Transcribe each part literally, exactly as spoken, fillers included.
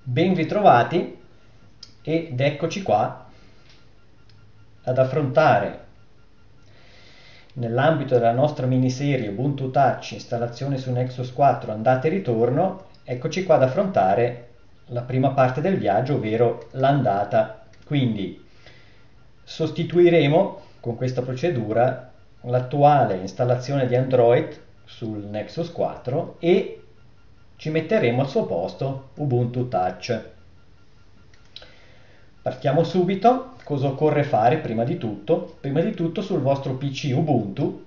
Ben ritrovati ed eccoci qua ad affrontare nell'ambito della nostra miniserie Ubuntu Touch installazione su Nexus quattro andata e ritorno, eccoci qua ad affrontare la prima parte del viaggio, ovvero l'andata. Quindi sostituiremo con questa procedura l'attuale installazione di Android sul Nexus quattro e ci metteremo al suo posto Ubuntu Touch. Partiamo subito. Cosa occorre fare prima di tutto? Prima di tutto sul vostro P C Ubuntu,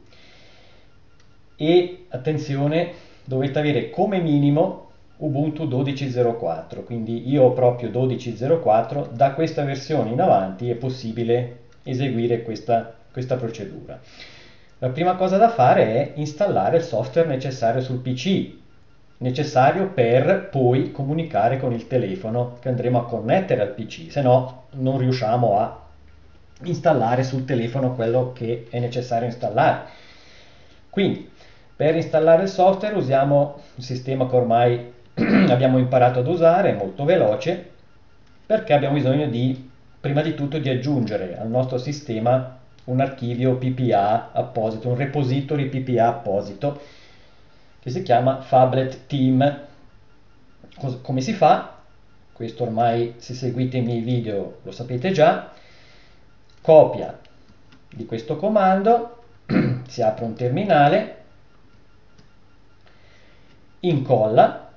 e attenzione, dovete avere come minimo Ubuntu dodici zero quattro, quindi io ho proprio dodici zero quattro, da questa versione in avanti è possibile eseguire questa, questa procedura. La prima cosa da fare è installare il software necessario sul P C, necessario per poi comunicare con il telefono che andremo a connettere al P C, se no non riusciamo a installare sul telefono quello che è necessario installare. Quindi per installare il software usiamo un sistema che ormai abbiamo imparato ad usare, è molto veloce, perché abbiamo bisogno di, prima di tutto, di aggiungere al nostro sistema un archivio P P A apposito, un repository P P A apposito, che si chiama Phablet Team. Come si fa? Questo ormai, se seguite i miei video, lo sapete già. Copia di questo comando, si apre un terminale, incolla,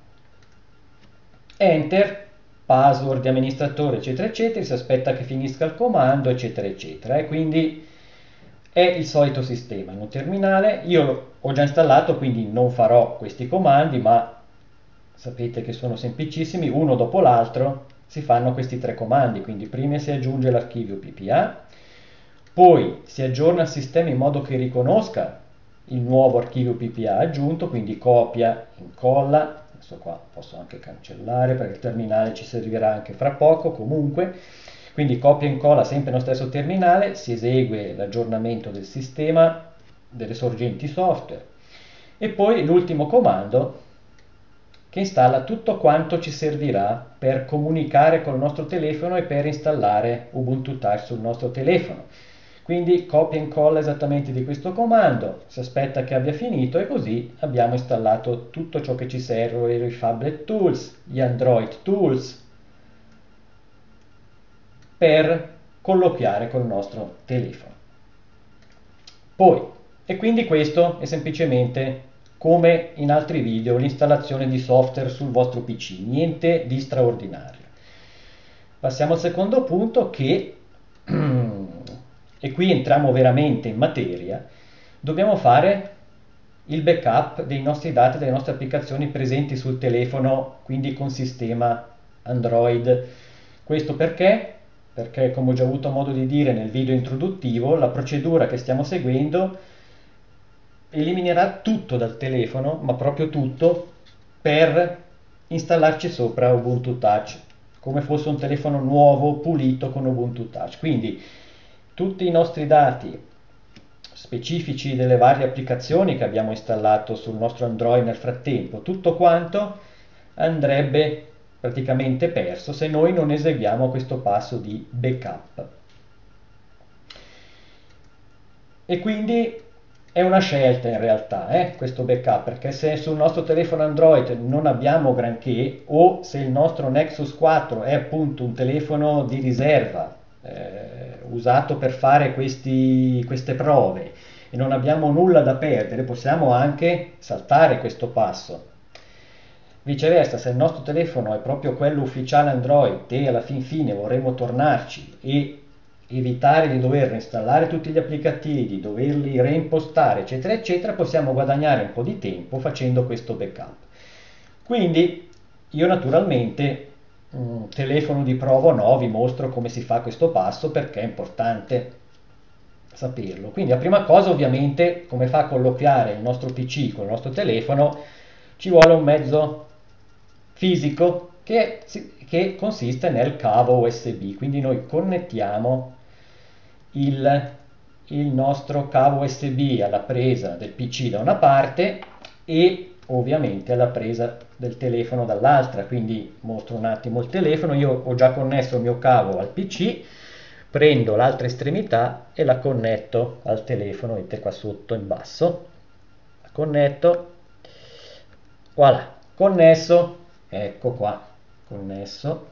enter, password di amministratore, eccetera, eccetera, si aspetta che finisca il comando, eccetera, eccetera. E quindi è il solito sistema in un terminale. Io ho già installato, quindi non farò questi comandi, ma sapete che sono semplicissimi, uno dopo l'altro si fanno questi tre comandi. Quindi prima si aggiunge l'archivio P P A, poi si aggiorna il sistema in modo che riconosca il nuovo archivio P P A aggiunto, quindi copia, incolla, adesso qua posso anche cancellare perché il terminale ci servirà anche fra poco, comunque, quindi copia e incolla sempre nello stesso terminale, si esegue l'aggiornamento del sistema, delle sorgenti software, e poi l'ultimo comando che installa tutto quanto ci servirà per comunicare col nostro telefono e per installare Ubuntu Touch sul nostro telefono. Quindi copia e incolla esattamente di questo comando, si aspetta che abbia finito e così abbiamo installato tutto ciò che ci serve, i Phablet Tools, gli Android Tools, per colloquiare col nostro telefono. Poi, e quindi questo è semplicemente, come in altri video, l'installazione di software sul vostro P C, niente di straordinario. Passiamo al secondo punto, che e qui entriamo veramente in materia. Dobbiamo fare il backup dei nostri dati, delle nostre applicazioni presenti sul telefono, quindi con sistema Android. Questo perché? Perché, come ho già avuto modo di dire nel video introduttivo, la procedura che stiamo seguendo eliminerà tutto dal telefono, ma proprio tutto, per installarci sopra Ubuntu Touch, come fosse un telefono nuovo, pulito con Ubuntu Touch. Quindi tutti i nostri dati specifici delle varie applicazioni che abbiamo installato sul nostro Android nel frattempo, tutto quanto andrebbe praticamente perso se noi non eseguiamo questo passo di backup. E quindi è una scelta in realtà, eh, questo backup, perché se sul nostro telefono Android non abbiamo granché, o se il nostro Nexus quattro è appunto un telefono di riserva, eh, usato per fare questi, queste prove, e non abbiamo nulla da perdere, possiamo anche saltare questo passo. Viceversa, se il nostro telefono è proprio quello ufficiale Android e alla fin fine vorremmo tornarci e evitare di dover installare tutti gli applicativi, di doverli reimpostare, eccetera, eccetera, possiamo guadagnare un po' di tempo facendo questo backup. Quindi io naturalmente, mh, telefono di prova o no, vi mostro come si fa questo passo perché è importante saperlo. Quindi la prima cosa, ovviamente, come fa a colloquiare il nostro P C con il nostro telefono, ci vuole un mezzo fisico che, che consiste nel cavo U S B. Quindi noi connettiamo il, il nostro cavo U S B alla presa del P C da una parte e ovviamente alla presa del telefono dall'altra. Quindi mostro un attimo il telefono, io ho già connesso il mio cavo al P C, prendo l'altra estremità e la connetto al telefono, vedete qua sotto in basso, la connetto, voilà, connesso, ecco qua, connesso.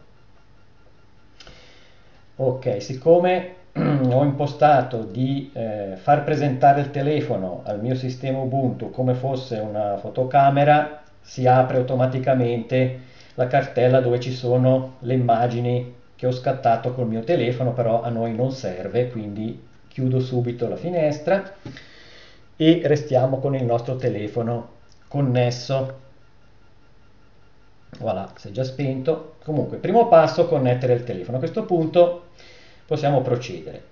Ok, siccome ho impostato di eh, far presentare il telefono al mio sistema Ubuntu come fosse una fotocamera, si apre automaticamente la cartella dove ci sono le immagini che ho scattato col mio telefono, però a noi non serve, quindi chiudo subito la finestra e restiamo con il nostro telefono connesso. Voilà, si è già spento. Comunque, primo passo, connettere il telefono. A questo punto possiamo procedere.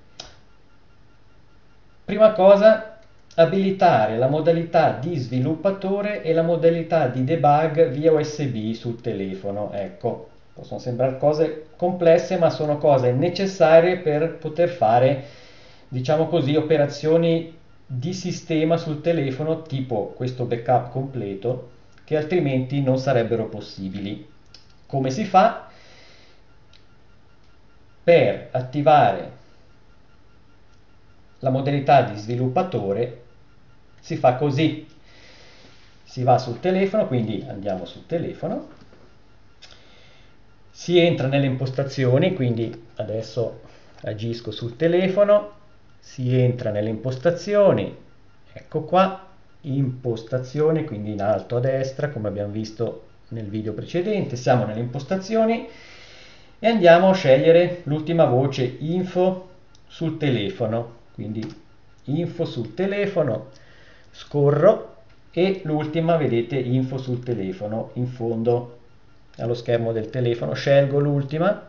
Prima cosa, abilitare la modalità di sviluppatore e la modalità di debug via U S B sul telefono. Ecco, possono sembrare cose complesse, ma sono cose necessarie per poter fare, diciamo così, operazioni di sistema sul telefono, tipo questo backup completo, che altrimenti non sarebbero possibili. Come si fa? Per attivare la modalità di sviluppatore si fa così: si va sul telefono, quindi andiamo sul telefono, si entra nelle impostazioni, quindi adesso agisco sul telefono, si entra nelle impostazioni, ecco qua, impostazioni, quindi in alto a destra come abbiamo visto nel video precedente, siamo nelle impostazioni e andiamo a scegliere l'ultima voce info sul telefono, quindi info sul telefono, scorro e l'ultima, vedete, info sul telefono in fondo allo schermo del telefono, scelgo l'ultima.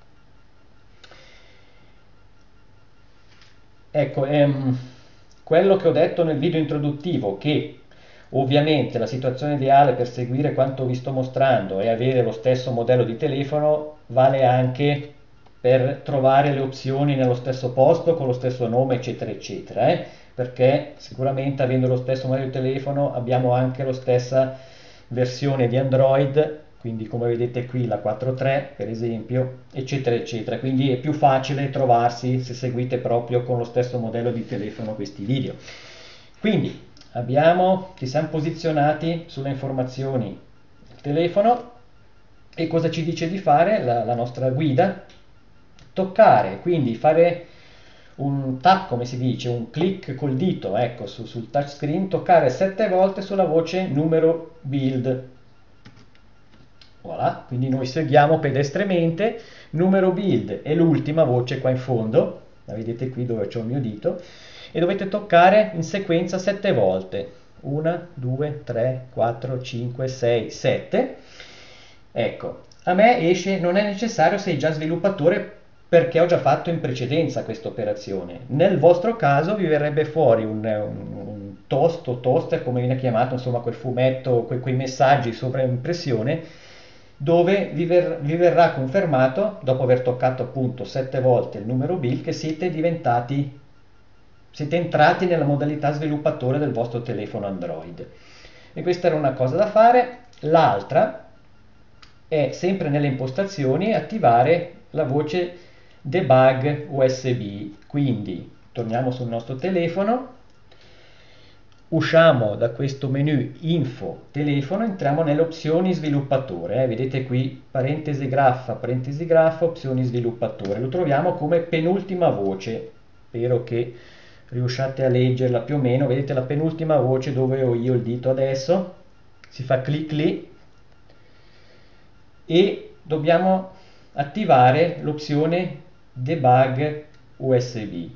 Ecco, ehm, quello che ho detto nel video introduttivo, che ovviamente la situazione ideale per seguire quanto vi sto mostrando è avere lo stesso modello di telefono, vale anche per trovare le opzioni nello stesso posto, con lo stesso nome, eccetera, eccetera, eh? Perché sicuramente avendo lo stesso modello di telefono abbiamo anche la stessa versione di Android, quindi come vedete qui la quattro punto tre per esempio, eccetera, eccetera. Quindi è più facile trovarsi se seguite proprio con lo stesso modello di telefono questi video. Quindi abbiamo, ci siamo posizionati sulle informazioni del telefono e cosa ci dice di fare la, la nostra guida? Toccare, quindi fare un tap, come si dice, un clic col dito, ecco, su, sul touchscreen, toccare sette volte sulla voce numero build. Voilà, quindi noi seguiamo pedestremente, numero build è l'ultima voce qua in fondo, la vedete qui dove c'è il mio dito, e dovete toccare in sequenza sette volte, uno, due, tre, quattro, cinque, sei, sette. Ecco, a me esce, non è necessario, sei già sviluppatore, perché ho già fatto in precedenza questa operazione. Nel vostro caso vi verrebbe fuori un, un, un toast o toaster, come viene chiamato, insomma quel fumetto, que, quei messaggi sopra impressione, dove vi, ver, vi verrà confermato, dopo aver toccato appunto sette volte il numero build, che siete diventati, siete entrati nella modalità sviluppatore del vostro telefono Android. E questa era una cosa da fare. L'altra è, sempre nelle impostazioni, attivare la voce debug U S B. Quindi torniamo sul nostro telefono, usciamo da questo menu info telefono, entriamo nelle opzioni sviluppatore, eh? Vedete qui parentesi graffa, parentesi graffa, opzioni sviluppatore, lo troviamo come penultima voce, spero che riusciate a leggerla più o meno, vedete la penultima voce dove ho io il dito adesso, si fa clic lì e dobbiamo attivare l'opzione debug U S B.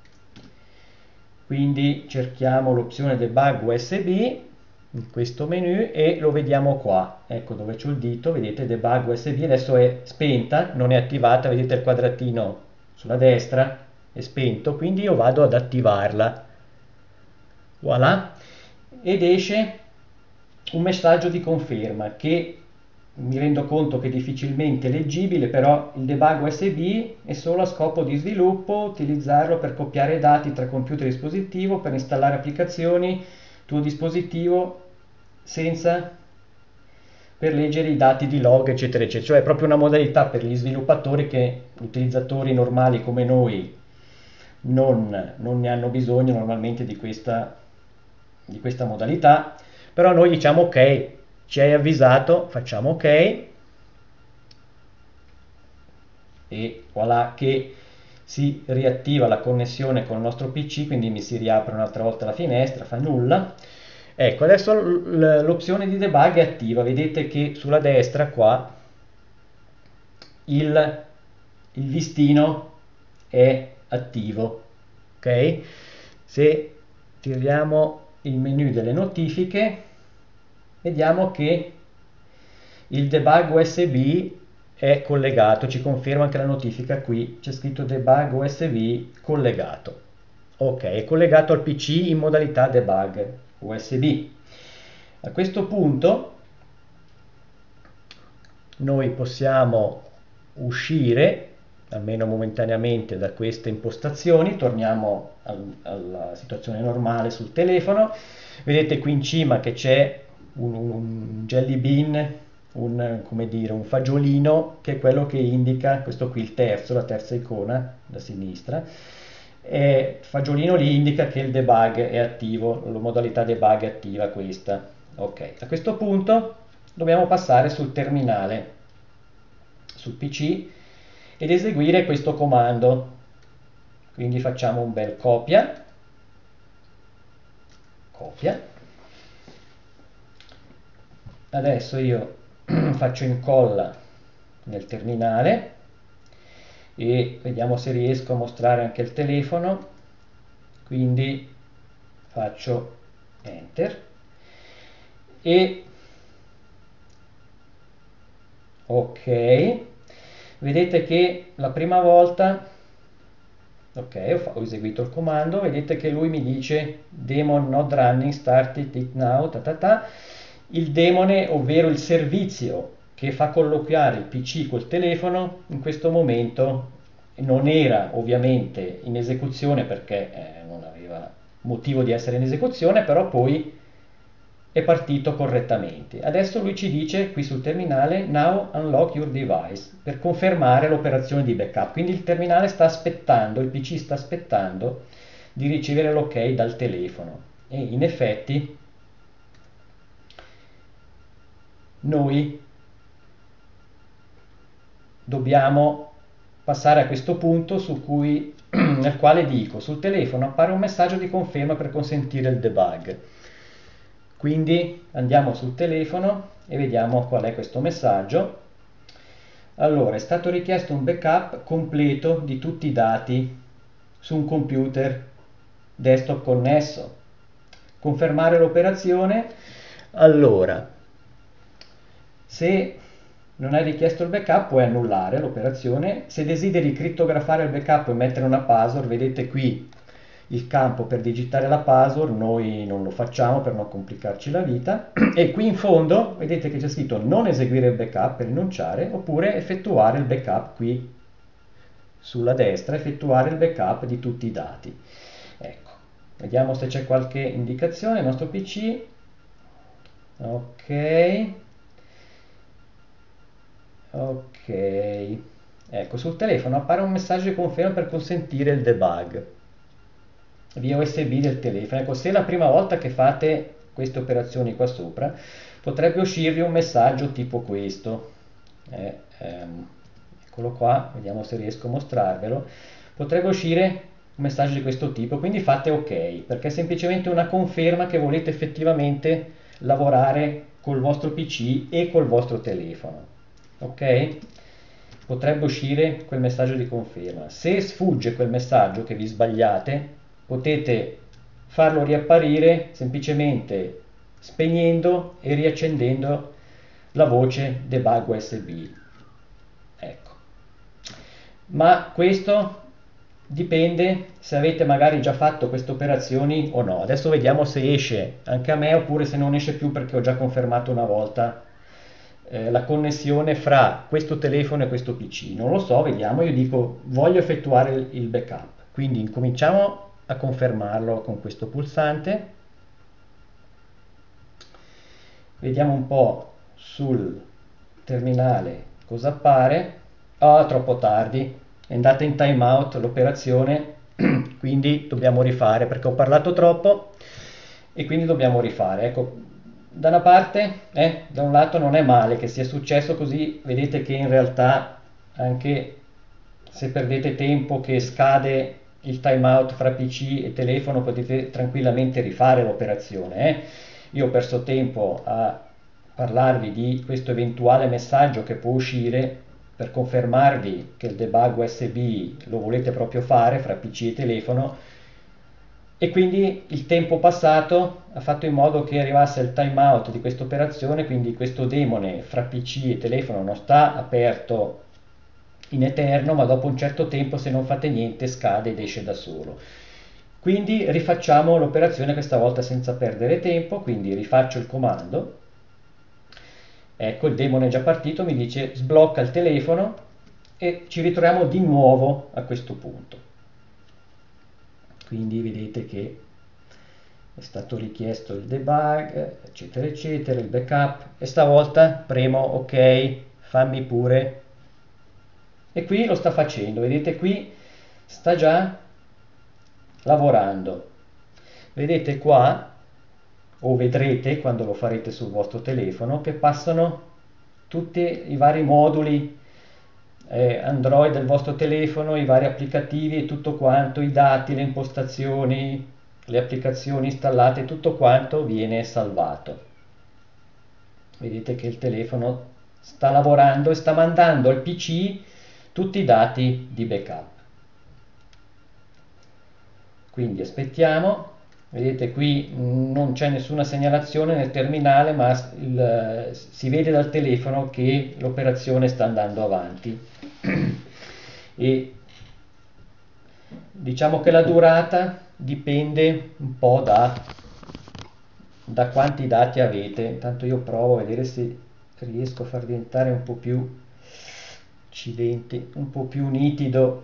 Quindi cerchiamo l'opzione debug U S B in questo menu e lo vediamo qua, ecco dove c'ho il dito, vedete debug U S B, adesso è spenta, non è attivata, vedete il quadratino sulla destra, è spento, quindi io vado ad attivarla, voilà, ed esce un messaggio di conferma che mi rendo conto che è difficilmente leggibile, però il debug U S B è solo a scopo di sviluppo, utilizzarlo per copiare dati tra computer e dispositivo, per installare applicazioni, tuo dispositivo senza per leggere i dati di log eccetera eccetera, cioè è proprio una modalità per gli sviluppatori che utilizzatori normali come noi non, non ne hanno bisogno normalmente di questa, di questa modalità, però noi diciamo ok, ci hai avvisato, facciamo ok e voilà che si riattiva la connessione con il nostro P C, quindi mi si riapre un'altra volta la finestra, fa nulla. Ecco, adesso l'opzione di debug è attiva, vedete che sulla destra qua il, il listino è attivo, ok? Se tiriamo il menu delle notifiche, vediamo che il debug U S B è collegato, ci conferma anche la notifica qui, c'è scritto debug U S B collegato. Ok, è collegato al P C in modalità debug U S B. A questo punto noi possiamo uscire, almeno momentaneamente, da queste impostazioni, torniamo al, alla situazione normale sul telefono. Vedete qui in cima che c'è un, un jelly bean, un, come dire, un fagiolino, che è quello che indica, questo qui il terzo, la terza icona da sinistra, e il fagiolino lì indica che il debug è attivo, la modalità debug è attiva questa. Ok, a questo punto dobbiamo passare sul terminale, sul P C, ed eseguire questo comando. Quindi facciamo un bel copia, copia. Adesso io faccio incolla nel terminale e vediamo se riesco a mostrare anche il telefono, quindi faccio enter e ok, vedete che la prima volta, ok, ho, ho eseguito il comando, vedete che lui mi dice daemon not running, start it now, ta ta ta. Il daemone, ovvero il servizio che fa colloquiare il P C col telefono, in questo momento non era ovviamente in esecuzione perché eh, non aveva motivo di essere in esecuzione, però poi è partito correttamente. Adesso lui ci dice qui sul terminale now unlock your device per confermare l'operazione di backup. Quindi il terminale sta aspettando, il P C sta aspettando di ricevere l'ok dal telefono e in effetti noi dobbiamo passare a questo punto su cui, nel quale dico sul telefono appare un messaggio di conferma per consentire il debug. Quindi andiamo sul telefono e vediamo qual è questo messaggio. Allora, è stato richiesto un backup completo di tutti i dati su un computer desktop connesso. Confermare l'operazione. Allora, se non hai richiesto il backup puoi annullare l'operazione. Se desideri crittografare il backup e mettere una password, vedete qui il campo per digitare la password, noi non lo facciamo per non complicarci la vita, e qui in fondo vedete che c'è scritto non eseguire il backup per rinunciare, oppure effettuare il backup qui sulla destra, effettuare il backup di tutti i dati. Ecco, vediamo se c'è qualche indicazione. Il nostro P C, ok, ok, ecco, sul telefono appare un messaggio di conferma per consentire il debug via U S B del telefono. Ecco, se è la prima volta che fate queste operazioni qua sopra, potrebbe uscirvi un messaggio tipo questo. Eh, ehm, eccolo qua, vediamo se riesco a mostrarvelo. Potrebbe uscire un messaggio di questo tipo, quindi fate ok, perché è semplicemente una conferma che volete effettivamente lavorare col vostro P C e col vostro telefono. Ok? Potrebbe uscire quel messaggio di conferma. Se sfugge quel messaggio che vi sbagliate, potete farlo riapparire semplicemente spegnendo e riaccendendo la voce debug U S B. Ecco. Ma questo dipende se avete magari già fatto queste operazioni o no. Adesso vediamo se esce anche a me oppure se non esce più perché ho già confermato una volta eh, la connessione fra questo telefono e questo P C. Non lo so, vediamo. Io dico voglio effettuare il, il backup. Quindi incominciamo a confermarlo con questo pulsante vediamo un po' sul terminale cosa appare. Ah, troppo tardi, è andata in timeout l'operazione, quindi dobbiamo rifare perché ho parlato troppo e quindi dobbiamo rifare. Ecco, da una parte, eh, da un lato non è male che sia successo così, vedete che in realtà anche se perdete tempo che scade il timeout fra P C e telefono potete tranquillamente rifare l'operazione. Eh. Io ho perso tempo a parlarvi di questo eventuale messaggio che può uscire per confermarvi che il debug U S B lo volete proprio fare fra P C e telefono, e quindi il tempo passato ha fatto in modo che arrivasse il timeout di questa operazione, quindi questo demone fra P C e telefono non sta aperto in eterno, ma dopo un certo tempo, se non fate niente, scade ed esce da solo. Quindi rifacciamo l'operazione questa volta senza perdere tempo, quindi rifaccio il comando. Ecco, il demone è già partito, mi dice sblocca il telefono e ci ritroviamo di nuovo a questo punto. Quindi vedete che è stato richiesto il debug, eccetera, eccetera, il backup, e stavolta premo ok, fammi pure. E qui lo sta facendo, vedete qui sta già lavorando. Vedete qua, o vedrete quando lo farete sul vostro telefono, che passano tutti i vari moduli eh, Android del vostro telefono, i vari applicativi e tutto quanto, i dati, le impostazioni, le applicazioni installate, tutto quanto viene salvato. Vedete che il telefono sta lavorando e sta mandando al P C tutti i dati di backup. Quindi aspettiamo. Vedete qui non c'è nessuna segnalazione nel terminale, ma il, si vede dal telefono che l'operazione sta andando avanti. E diciamo che la durata dipende un po' da, da quanti dati avete. Intanto io provo a vedere se riesco a far diventare un po' più accidenti, un po' più nitido.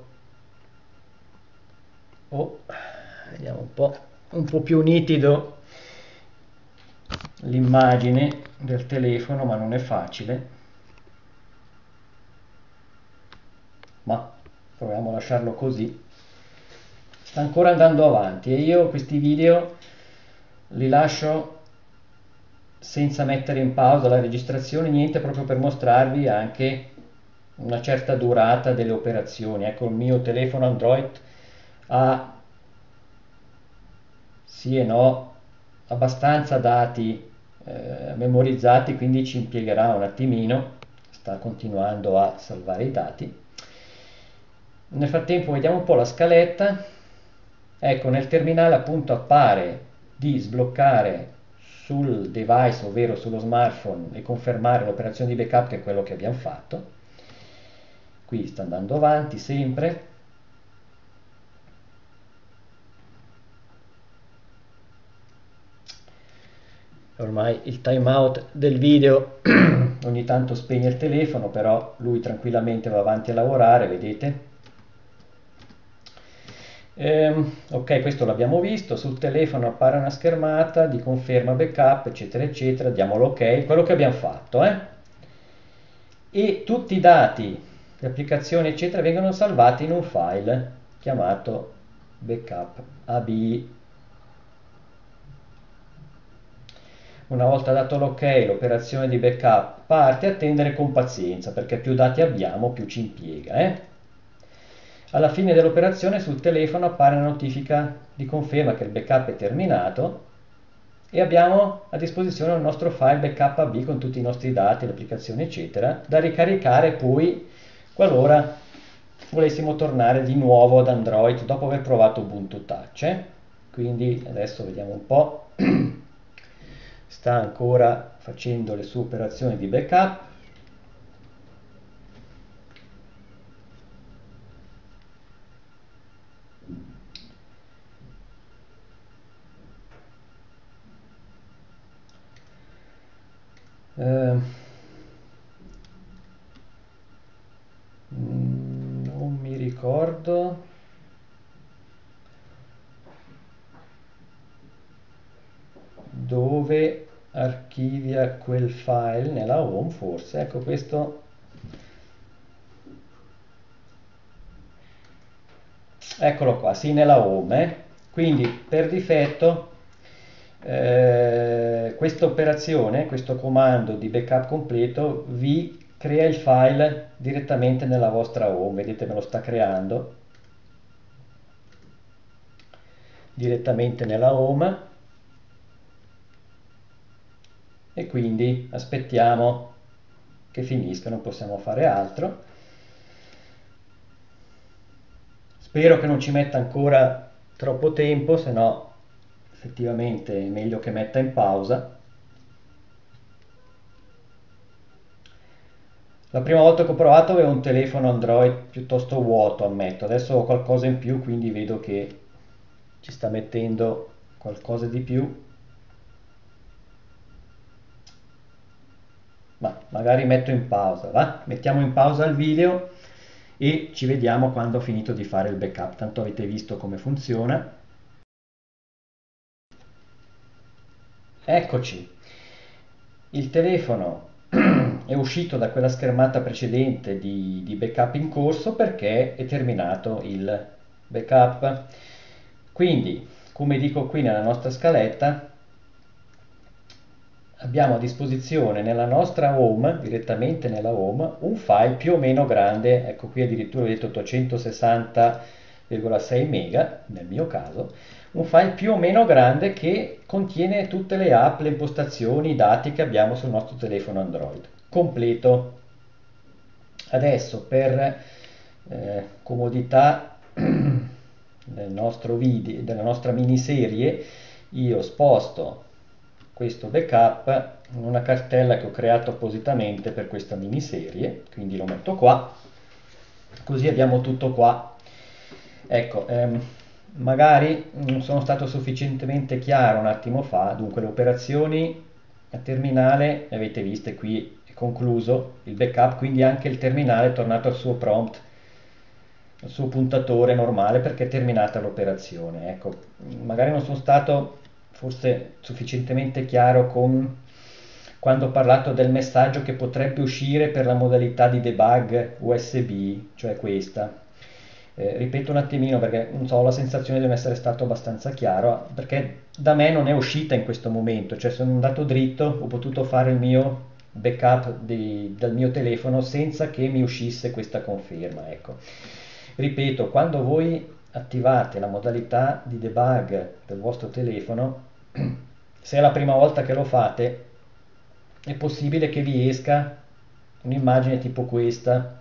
Oh, vediamo un po'. un po' più nitido l'immagine del telefono, ma non è facile. Ma proviamo a lasciarlo così. Sta ancora andando avanti e io questi video li lascio senza mettere in pausa la registrazione, niente, proprio per mostrarvi anche una certa durata delle operazioni. Ecco, il mio telefono Android ha sì e no abbastanza dati eh, memorizzati, quindi ci impiegherà un attimino. Sta continuando a salvare i dati. Nel frattempo vediamo un po' la scaletta. Ecco, nel terminale appunto appare di sbloccare sul device, ovvero sullo smartphone, e confermare l'operazione di backup, che è quello che abbiamo fatto. Qui sta andando avanti sempre. Ormai il timeout del video ogni tanto spegne il telefono, però lui tranquillamente va avanti a lavorare, vedete? Ehm, ok, questo l'abbiamo visto. Sul telefono appare una schermata di conferma backup, eccetera, eccetera. Diamo l'ok, quello che abbiamo fatto, eh? E tutti i dati, le applicazioni, eccetera, vengono salvati in un file chiamato backup A B I. Una volta dato l'ok, l'operazione di backup parte. Attendere con pazienza, perché più dati abbiamo, più ci impiega. Eh? Alla fine dell'operazione sul telefono appare una notifica di conferma che il backup è terminato e abbiamo a disposizione il nostro file backup A B con tutti i nostri dati, le applicazioni, eccetera, da ricaricare poi qualora volessimo tornare di nuovo ad Android dopo aver provato Ubuntu Touch. Eh? Quindi adesso vediamo un po'. Sta ancora facendo le sue operazioni di backup. Eh, non mi ricordo. Dove archivia quel file nella home, forse, ecco questo, eccolo qua, sì, nella home, eh. Quindi per difetto eh, questa operazione, questo comando di backup completo vi crea il file direttamente nella vostra home, vedete me lo sta creando direttamente nella home, e quindi aspettiamo che finisca, non possiamo fare altro. Spero che non ci metta ancora troppo tempo, se no effettivamente è meglio che metta in pausa. La prima volta che ho provato avevo un telefono Android piuttosto vuoto, ammetto. Adesso ho qualcosa in più, quindi vedo che ci sta mettendo qualcosa di più. Ma magari metto in pausa, va? Mettiamo in pausa il video e ci vediamo quando ho finito di fare il backup. Tanto avete visto come funziona. Eccoci. Il telefono è uscito da quella schermata precedente di, di backup in corso perché è terminato il backup. Quindi, come dico qui nella nostra scaletta, abbiamo a disposizione nella nostra home, direttamente nella home, un file più o meno grande, ecco qui addirittura vedete ottocentosessanta virgola sei mega nel mio caso, un file più o meno grande che contiene tutte le app, le impostazioni, i dati che abbiamo sul nostro telefono Android, completo. Adesso per eh, comodità del nostro video, della nostra miniserie, io sposto questo backup in una cartella che ho creato appositamente per questa miniserie, quindi lo metto qua, così abbiamo tutto qua. Ecco, ehm, magari non sono stato sufficientemente chiaro un attimo fa, dunque le operazioni a terminale le avete viste qui, è concluso il backup, quindi anche il terminale è tornato al suo prompt, al suo puntatore normale perché è terminata l'operazione. Ecco, magari non sono stato forse sufficientemente chiaro con quando ho parlato del messaggio che potrebbe uscire per la modalità di debug U S B, cioè questa. Eh, ripeto un attimino perché non so, ho la sensazione di non essere stato abbastanza chiaro, perché da me non è uscita in questo momento, cioè sono andato dritto, ho potuto fare il mio backup di, dal mio telefono senza che mi uscisse questa conferma. Ecco. Ripeto, quando voi attivate la modalità di debug del vostro telefono, se è la prima volta che lo fate, è possibile che vi esca un'immagine tipo questa,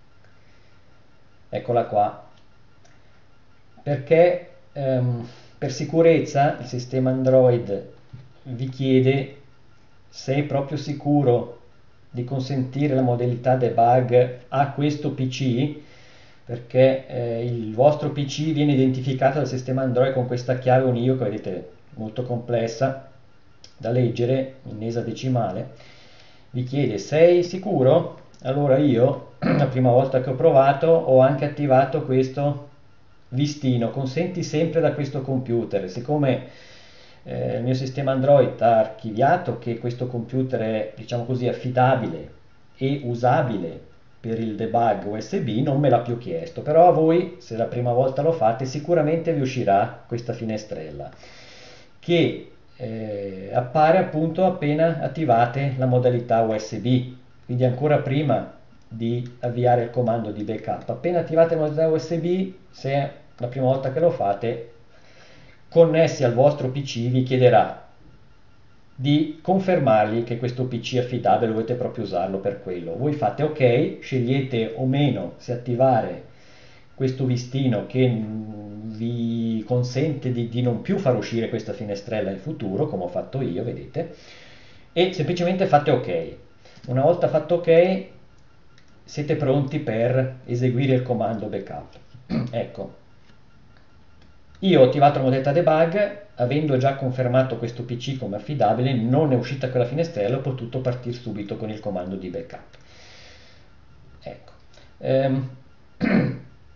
eccola qua, perché ehm, per sicurezza il sistema Android vi chiede se è proprio sicuro di consentire la modalità debug a questo P C, perché eh, il vostro P C viene identificato dal sistema Android con questa chiave UNIO che vedete molto complessa da leggere in esadecimale. Vi chiede sei sicuro? Allora io la prima volta che ho provato ho anche attivato questo listino, consenti sempre da questo computer. Siccome eh, il mio sistema Android ha archiviato che questo computer è, diciamo così, affidabile e usabile per il debug U S B, non me l'ha più chiesto, però a voi, se la prima volta lo fate, sicuramente vi uscirà questa finestrella che eh, appare appunto appena attivate la modalità U S B, quindi ancora prima di avviare il comando di backup. Appena attivate la modalità U S B, se è la prima volta che lo fate, connessi al vostro P C vi chiederà di confermargli che questo P C è affidabile, volete proprio usarlo per quello. Voi fate ok, scegliete o meno se attivare questo listino che vi consente di, di non più far uscire questa finestrella in futuro, come ho fatto io, vedete, e semplicemente fate ok. Una volta fatto ok, siete pronti per eseguire il comando backup. Ecco, io ho attivato la modalità debug, avendo già confermato questo P C come affidabile, non è uscita quella finestrella, ho potuto partire subito con il comando di backup. Ecco. Ehm,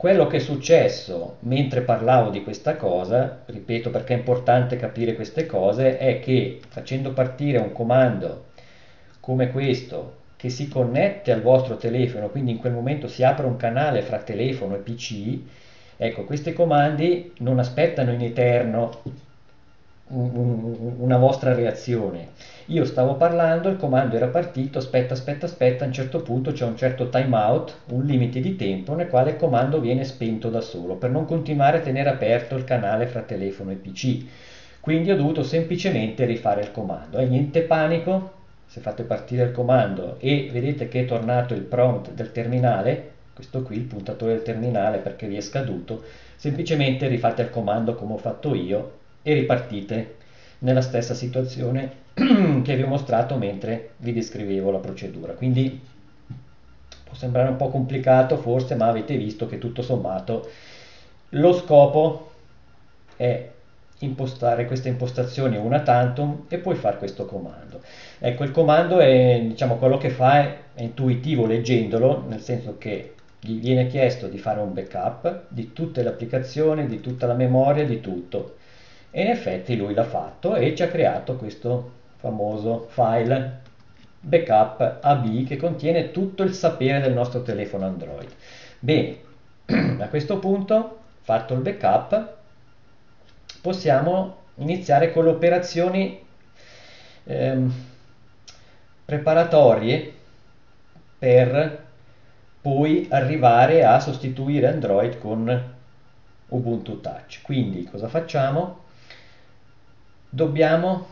quello che è successo mentre parlavo di questa cosa, ripeto perché è importante capire queste cose, è che facendo partire un comando come questo che si connette al vostro telefono, quindi in quel momento si apre un canale fra telefono e P C, ecco, questi comandi non aspettano in eterno una vostra reazione. Io stavo parlando, il comando era partito, aspetta, aspetta, aspetta, a un certo punto c'è un certo timeout, un limite di tempo nel quale il comando viene spento da solo per non continuare a tenere aperto il canale fra telefono e P C. Quindi ho dovuto semplicemente rifare il comando. E niente panico, se fate partire il comando e vedete che è tornato il prompt del terminale, questo qui, il puntatore del terminale perché vi è scaduto, semplicemente rifate il comando come ho fatto io e ripartite nella stessa situazione che vi ho mostrato mentre vi descrivevo la procedura. Quindi può sembrare un po' complicato forse, ma avete visto che tutto sommato lo scopo è impostare queste impostazioni una tantum e poi fare questo comando. Ecco, il comando è, diciamo, quello che fa è, è intuitivo leggendolo, nel senso che gli viene chiesto di fare un backup di tutte le applicazioni, di tutta la memoria, di tutto. E in effetti lui l'ha fatto e ci ha creato questo famoso file backup A B che contiene tutto il sapere del nostro telefono Android. Bene, a questo punto, fatto il backup, possiamo iniziare con le operazioni ehm, preparatorie per poi arrivare a sostituire Android con Ubuntu Touch. Quindi cosa facciamo? Dobbiamo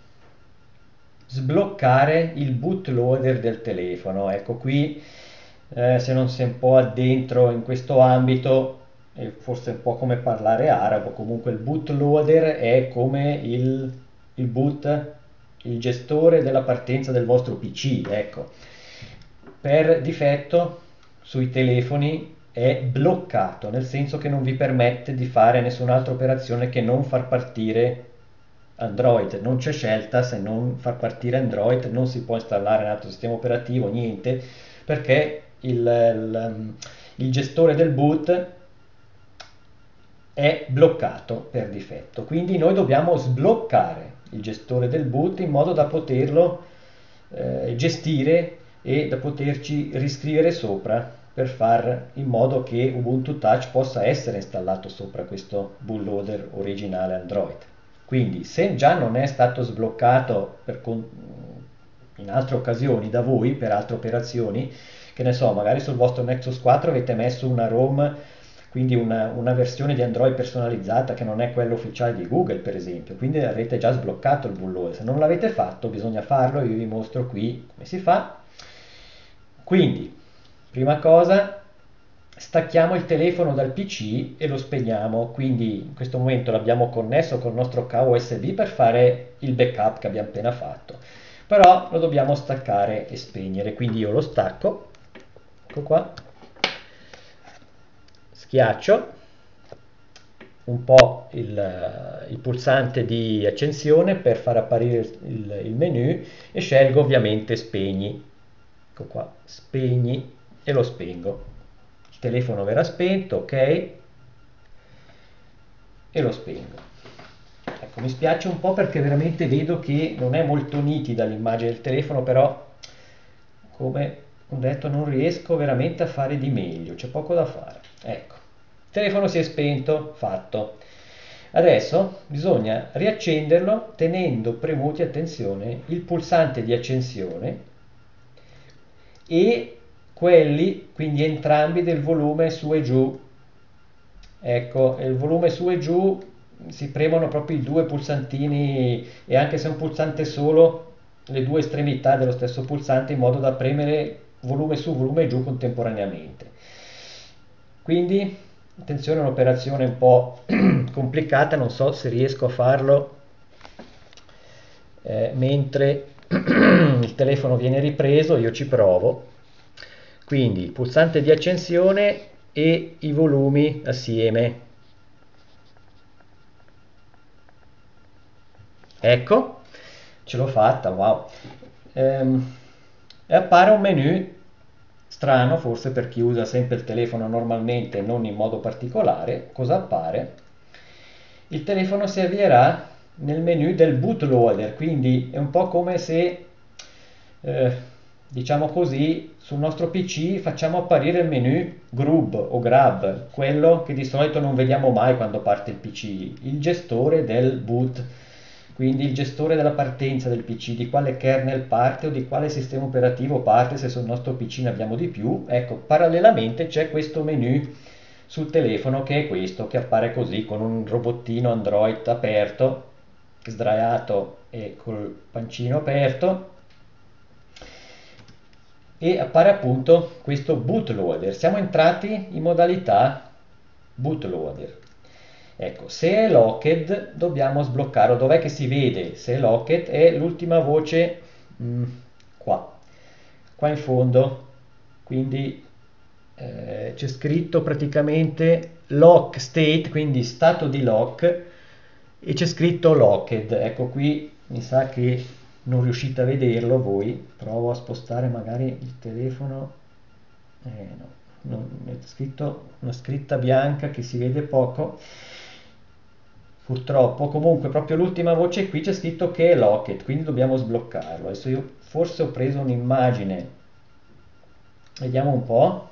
sbloccare il bootloader del telefono. Ecco qui, eh, se non sei un po' addentro in questo ambito, è forse un po' come parlare arabo, comunque il bootloader è come il, il boot, il gestore della partenza del vostro P C, ecco. Per difetto sui telefoni è bloccato, nel senso che non vi permette di fare nessun'altra operazione che non far partire Android. Non c'è scelta se non far partire Android, non si può installare un altro sistema operativo, niente, perché il, il, il gestore del boot è bloccato per difetto. Quindi noi dobbiamo sbloccare il gestore del boot in modo da poterlo eh, gestire e da poterci riscrivere sopra per far in modo che Ubuntu Touch possa essere installato sopra questo bootloader originale Android. Quindi se già non è stato sbloccato per con- in altre occasioni da voi per altre operazioni, che ne so, magari sul vostro Nexus quattro avete messo una ROM, quindi una, una versione di Android personalizzata che non è quella ufficiale di Google per esempio, quindi avrete già sbloccato il bootloader. Se non l'avete fatto bisogna farlo, io vi mostro qui come si fa. Quindi prima cosa, stacchiamo il telefono dal P C e lo spegniamo, quindi in questo momento l'abbiamo connesso col nostro cavo U S B per fare il backup che abbiamo appena fatto, però lo dobbiamo staccare e spegnere, quindi io lo stacco, ecco qua, schiaccio un po' il, il pulsante di accensione per far apparire il, il menu e scelgo ovviamente spegni, ecco qua, spegni e lo spengo. Il telefono verrà spento, ok, e lo spengo. Ecco, mi spiace un po' perché veramente vedo che non è molto nitida l'immagine del telefono, però come ho detto non riesco veramente a fare di meglio, c'è poco da fare. Ecco, il telefono si è spento, fatto. Adesso bisogna riaccenderlo tenendo premuti, attenzione, il pulsante di accensione e quelli, quindi entrambi, del volume su e giù. Ecco, il volume su e giù si premono proprio i due pulsantini e anche se è un pulsante solo, le due estremità dello stesso pulsante in modo da premere volume su, volume giù contemporaneamente. Quindi, attenzione, è un'operazione un po' complicata, non so se riesco a farlo eh, mentre il telefono viene ripreso, io ci provo. Quindi pulsante di accensione e i volumi assieme. Ecco, ce l'ho fatta, wow. Ehm, e appare un menu Strano forse per chi usa sempre il telefono normalmente e non in modo particolare. Cosa appare? Il telefono si avvierà nel menu del bootloader, quindi è un po' come se, eh, diciamo così, sul nostro P C facciamo apparire il menu grub o grab, quello che di solito non vediamo mai quando parte il P C, il gestore del boot, quindi il gestore della partenza del P C, di quale kernel parte o di quale sistema operativo parte, se sul nostro P C ne abbiamo di più. Ecco, parallelamente c'è questo menu sul telefono che è questo, che appare così con un robottino Android aperto, sdraiato e col pancino aperto, e appare appunto questo bootloader. Siamo entrati in modalità bootloader. Ecco, se è locked dobbiamo sbloccarlo. Dov'è che si vede se è locked? È l'ultima voce mh, qua, qua in fondo. Quindi eh, c'è scritto praticamente lock state, quindi stato di lock, e c'è scritto locked. Ecco, qui mi sa che non riuscite a vederlo voi. Provo a spostare magari il telefono. Eh, no, non, è scritto una scritta bianca che si vede poco. Purtroppo, comunque, proprio l'ultima voce qui c'è scritto che è locked, quindi dobbiamo sbloccarlo. Adesso io forse ho preso un'immagine. Vediamo un po'.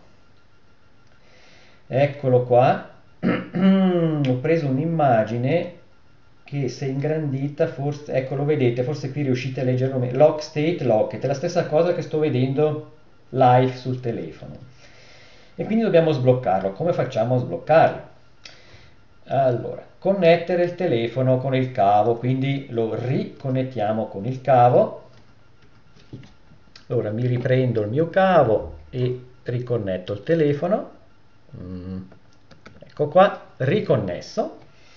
Eccolo qua. Ho preso un'immagine che se ingrandita forse, ecco, lo vedete, forse qui riuscite a leggerlo meglio. Lock state locked, è la stessa cosa che sto vedendo live sul telefono. E quindi dobbiamo sbloccarlo. Come facciamo a sbloccarlo? Allora, connettere il telefono con il cavo, quindi lo riconnettiamo con il cavo. Allora mi riprendo il mio cavo e riconnetto il telefono. Mm, ecco qua, riconnesso.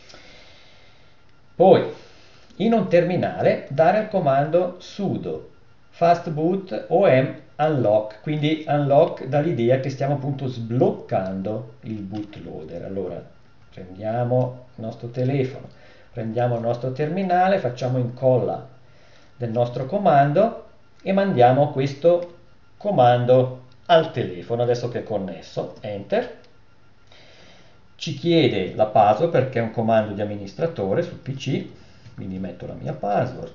Poi in un terminale dare il comando sudo fastboot om unlock, quindi unlock dà l'idea che stiamo appunto sbloccando il bootloader. Allora prendiamo il nostro telefono, prendiamo il nostro terminale, facciamo incolla del nostro comando e mandiamo questo comando al telefono adesso che è connesso. Enter. Ci chiede la password perché è un comando di amministratore sul P C, quindi metto la mia password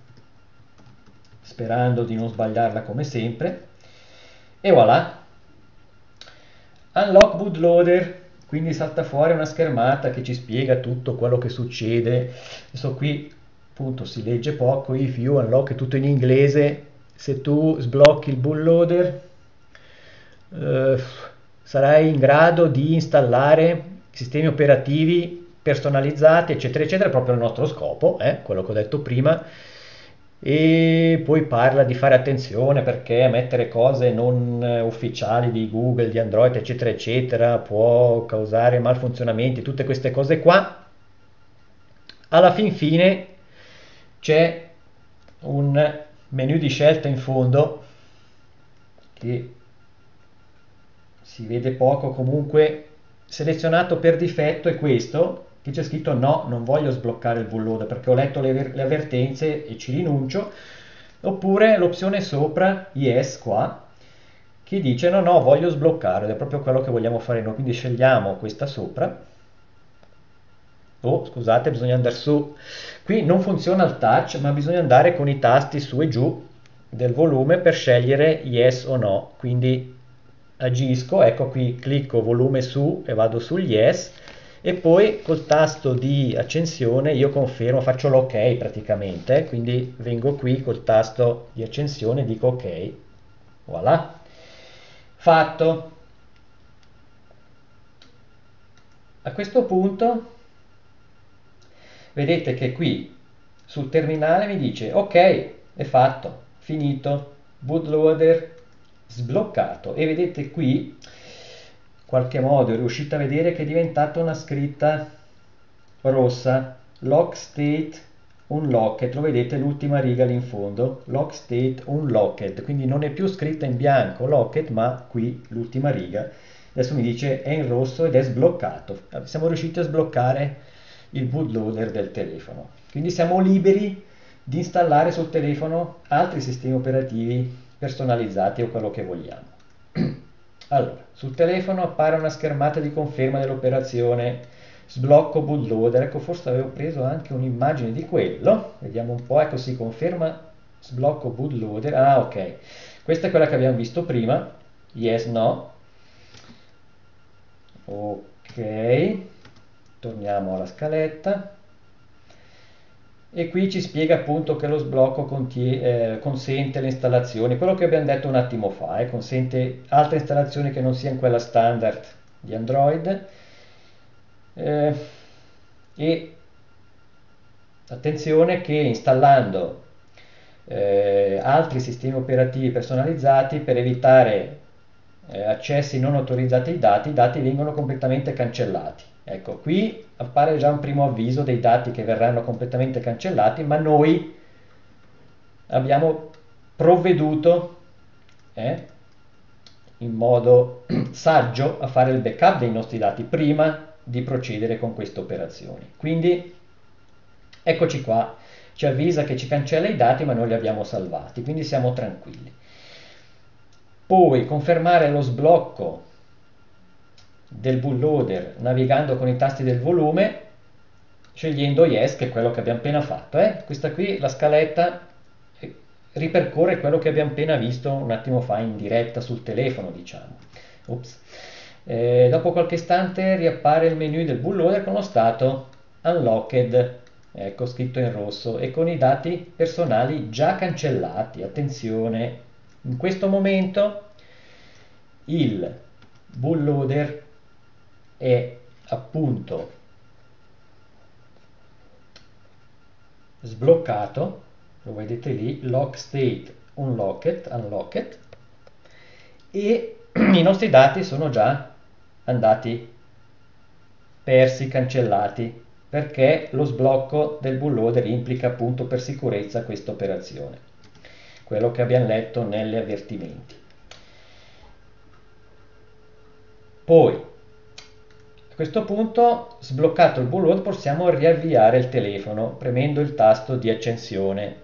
sperando di non sbagliarla come sempre, e voilà, unlock bootloader. Quindi salta fuori una schermata che ci spiega tutto quello che succede. Adesso qui appunto si legge poco, if you unlock, è tutto in inglese. Se tu sblocchi il bootloader eh, sarai in grado di installare sistemi operativi personalizzati, eccetera eccetera, proprio il nostro scopo, eh, quello che ho detto prima. E poi parla di fare attenzione perché mettere cose non ufficiali di Google, di Android, eccetera eccetera, può causare malfunzionamenti, tutte queste cose qua. Alla fin fine c'è un menu di scelta in fondo che si vede poco, comunque selezionato per difetto è questo, che c'è scritto no, non voglio sbloccare il bootloader perché ho letto le, le avvertenze e ci rinuncio, oppure l'opzione sopra, yes, qua, che dice no, no, voglio sbloccare, ed è proprio quello che vogliamo fare noi, quindi scegliamo questa sopra. Oh, scusate, bisogna andare su. Qui non funziona il touch, ma bisogna andare con i tasti su e giù del volume per scegliere yes o no, quindi agisco, ecco qui, clicco volume su e vado sul yes, e poi col tasto di accensione io confermo, faccio l'ok praticamente, quindi vengo qui col tasto di accensione e dico ok, voilà, fatto. A questo punto vedete che qui sul terminale mi dice ok, è fatto, finito, bootloader sbloccato, e vedete qui in qualche modo riuscite a vedere che è diventata una scritta rossa, lock state unlocked, lo vedete l'ultima riga lì in fondo, lock state unlocked, quindi non è più scritta in bianco locked, ma qui l'ultima riga adesso mi dice è in rosso ed è sbloccato. Siamo riusciti a sbloccare il bootloader del telefono, quindi siamo liberi di installare sul telefono altri sistemi operativi personalizzati o quello che vogliamo. Allora, sul telefono appare una schermata di conferma dell'operazione sblocco bootloader. Ecco, forse avevo preso anche un'immagine di quello. Vediamo un po', ecco, si conferma sblocco bootloader. Ah, ok. Questa è quella che abbiamo visto prima. Yes, no. Ok. Torniamo alla scaletta. E qui ci spiega appunto che lo sblocco contie- eh, consente le installazioni, quello che abbiamo detto un attimo fa, eh, consente altre installazioni che non siano quella standard di Android. Eh, e attenzione che installando eh, altri sistemi operativi personalizzati per evitare eh, accessi non autorizzati ai dati, i dati vengono completamente cancellati. Ecco, qui appare già un primo avviso dei dati che verranno completamente cancellati, ma noi abbiamo provveduto eh, in modo saggio a fare il backup dei nostri dati prima di procedere con queste operazioni. Quindi eccoci qua, ci avvisa che ci cancella i dati, ma noi li abbiamo salvati, quindi siamo tranquilli. Poi confermare lo sblocco del bootloader navigando con i tasti del volume, scegliendo Yes, che è quello che abbiamo appena fatto. Eh? Questa qui, la scaletta, eh, ripercorre quello che abbiamo appena visto un attimo fa in diretta sul telefono, diciamo. Ops. Eh, dopo qualche istante riappare il menu del bootloader con lo stato unlocked, ecco scritto in rosso, e con i dati personali già cancellati. Attenzione, in questo momento il bootloader è appunto sbloccato, lo vedete lì, lock state unlocked, unlocked, e i nostri dati sono già andati persi, cancellati, perché lo sblocco del bootloader implica appunto per sicurezza questa operazione, quello che abbiamo letto negli avvertimenti. Poi a questo punto, sbloccato il bootloader, possiamo riavviare il telefono premendo il tasto di accensione.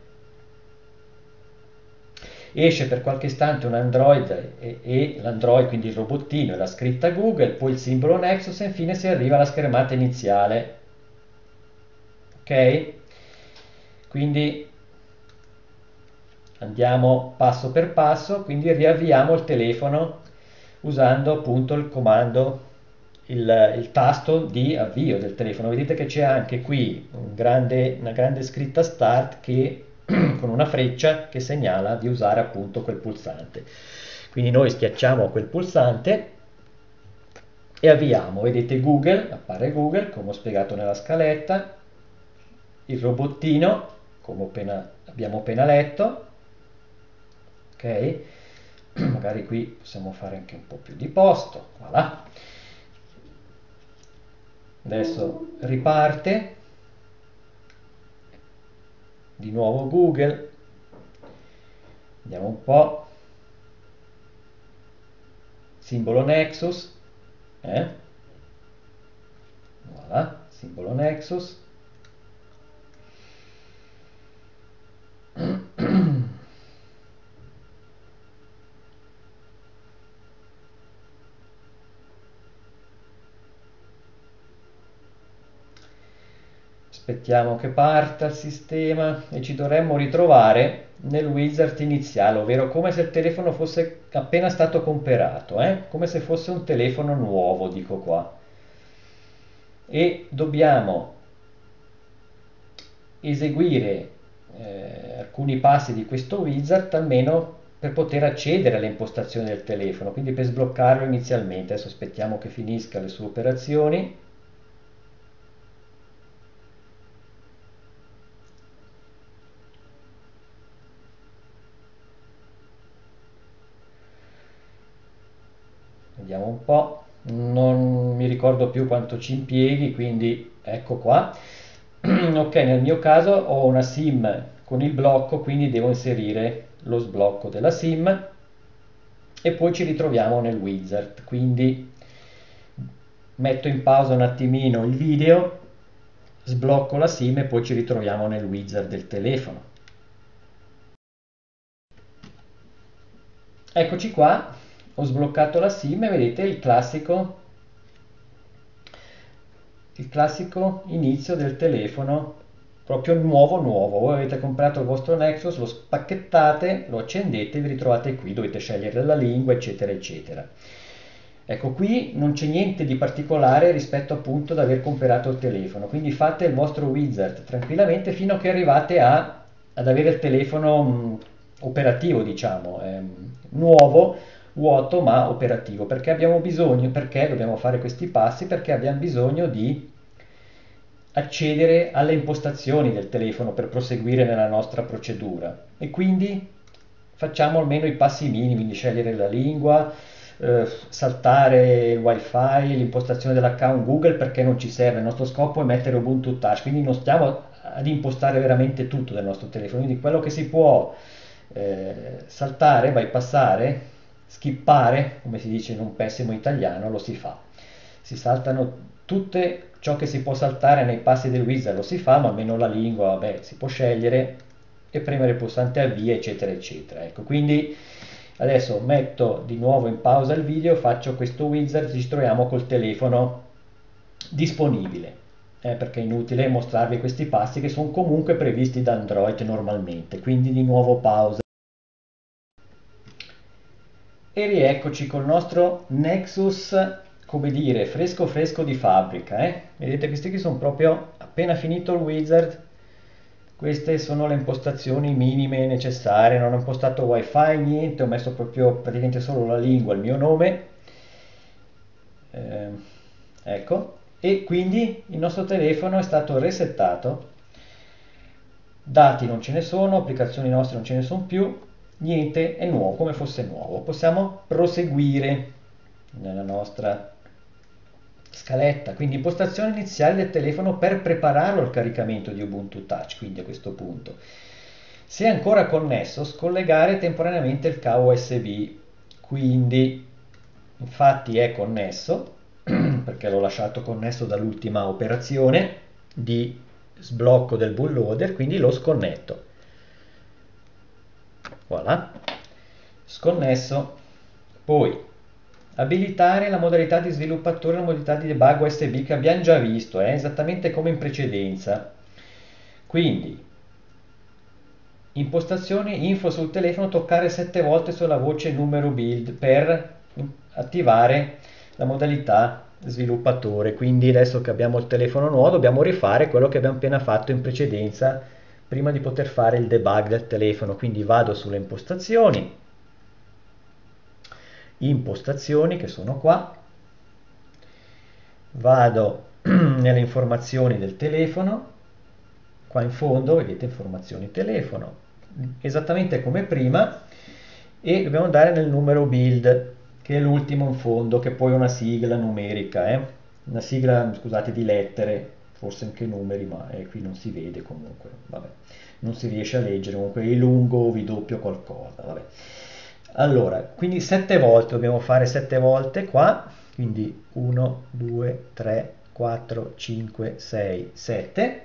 Esce per qualche istante un Android e, e l'Android, quindi il robottino e la scritta Google, poi il simbolo Nexus e infine si arriva alla schermata iniziale. Ok? Quindi andiamo passo per passo, quindi riavviamo il telefono usando appunto il comando, il, il tasto di avvio del telefono. Vedete che c'è anche qui un grande, una grande scritta Start che con una freccia che segnala di usare appunto quel pulsante. Quindi noi schiacciamo quel pulsante e avviamo. Vedete Google, appare Google come ho spiegato nella scaletta, il robottino come appena, abbiamo appena letto. Ok, magari qui possiamo fare anche un po' più di posto, voilà. Adesso riparte di nuovo Google, vediamo un po', simbolo Nexus, eh? Voilà, simbolo Nexus. Aspettiamo che parta il sistema e ci dovremmo ritrovare nel wizard iniziale, ovvero come se il telefono fosse appena stato comperato, eh? Come se fosse un telefono nuovo, dico qua. E dobbiamo eseguire eh, alcuni passi di questo wizard almeno per poter accedere alle impostazioni del telefono, quindi per sbloccarlo inizialmente. Adesso aspettiamo che finisca le sue operazioni. Vediamo un po', non mi ricordo più quanto ci impieghi, quindi ecco qua. Ok, nel mio caso ho una SIM con il blocco, quindi devo inserire lo sblocco della SIM e poi ci ritroviamo nel wizard. Quindi metto in pausa un attimino il video, sblocco la SIM e poi ci ritroviamo nel wizard del telefono. Eccoci qua, ho sbloccato la SIM e vedete il classico, il classico inizio del telefono, proprio nuovo nuovo. Voi avete comprato il vostro Nexus, lo spacchettate, lo accendete e vi ritrovate qui, dovete scegliere la lingua, eccetera, eccetera. Ecco, qui non c'è niente di particolare rispetto appunto ad aver comprato il telefono, quindi fate il vostro wizard tranquillamente fino a che arrivate a, ad avere il telefono mh, operativo, diciamo, ehm, nuovo, vuoto ma operativo. Perché abbiamo bisogno, perché dobbiamo fare questi passi? Perché abbiamo bisogno di accedere alle impostazioni del telefono per proseguire nella nostra procedura e quindi facciamo almeno i passi minimi di scegliere la lingua, eh, saltare il wifi, l'impostazione dell'account Google perché non ci serve, il nostro scopo è mettere Ubuntu Touch, quindi non stiamo ad impostare veramente tutto del nostro telefono, quindi quello che si può eh, saltare, bypassare, skippare, come si dice in un pessimo italiano, lo si fa. Si saltano tutte ciò che si può saltare nei passi del wizard, lo si fa, ma almeno la lingua, vabbè, si può scegliere e premere il pulsante avvia, eccetera, eccetera. Ecco, quindi adesso metto di nuovo in pausa il video, faccio questo wizard, ci troviamo col telefono disponibile, eh, perché è inutile mostrarvi questi passi che sono comunque previsti da Android normalmente, quindi di nuovo pausa. E rieccoci col nostro Nexus, come dire, fresco fresco di fabbrica, eh? Vedete, questi qui sono proprio appena finito il wizard. Queste sono le impostazioni minime necessarie, non ho impostato wifi, niente, ho messo proprio praticamente solo la lingua, il mio nome. Eh, ecco, e quindi il nostro telefono è stato resettato. Dati non ce ne sono, applicazioni nostre non ce ne sono più, niente è nuovo, come fosse nuovo. Possiamo proseguire nella nostra scaletta, quindi impostazioni iniziali del telefono per prepararlo al caricamento di Ubuntu Touch, quindi a questo punto. Se è ancora connesso, scollegare temporaneamente il cavo U S B, quindi infatti è connesso, perché l'ho lasciato connesso dall'ultima operazione di sblocco del bootloader, quindi lo sconnetto. Voilà, sconnesso. Poi abilitare la modalità di sviluppatore e la modalità di debug U S B che abbiamo già visto, è eh? esattamente come in precedenza. Quindi impostazioni, info sul telefono, toccare sette volte sulla voce numero build per attivare la modalità sviluppatore. Quindi adesso che abbiamo il telefono nuovo dobbiamo rifare quello che abbiamo appena fatto in precedenza prima di poter fare il debug del telefono. Quindi vado sulle impostazioni, impostazioni che sono qua, vado nelle informazioni del telefono, qua in fondo vedete informazioni telefono, esattamente come prima, e dobbiamo andare nel numero build, che è l'ultimo in fondo, che poi è una sigla numerica, eh? Una sigla, scusate, di lettere, forse anche numeri, ma eh, qui non si vede comunque, vabbè, non si riesce a leggere, comunque è lungo, vi doppio qualcosa, vabbè. Allora, quindi sette volte, dobbiamo fare sette volte qua, quindi uno, due, tre, quattro, cinque, sei, sette.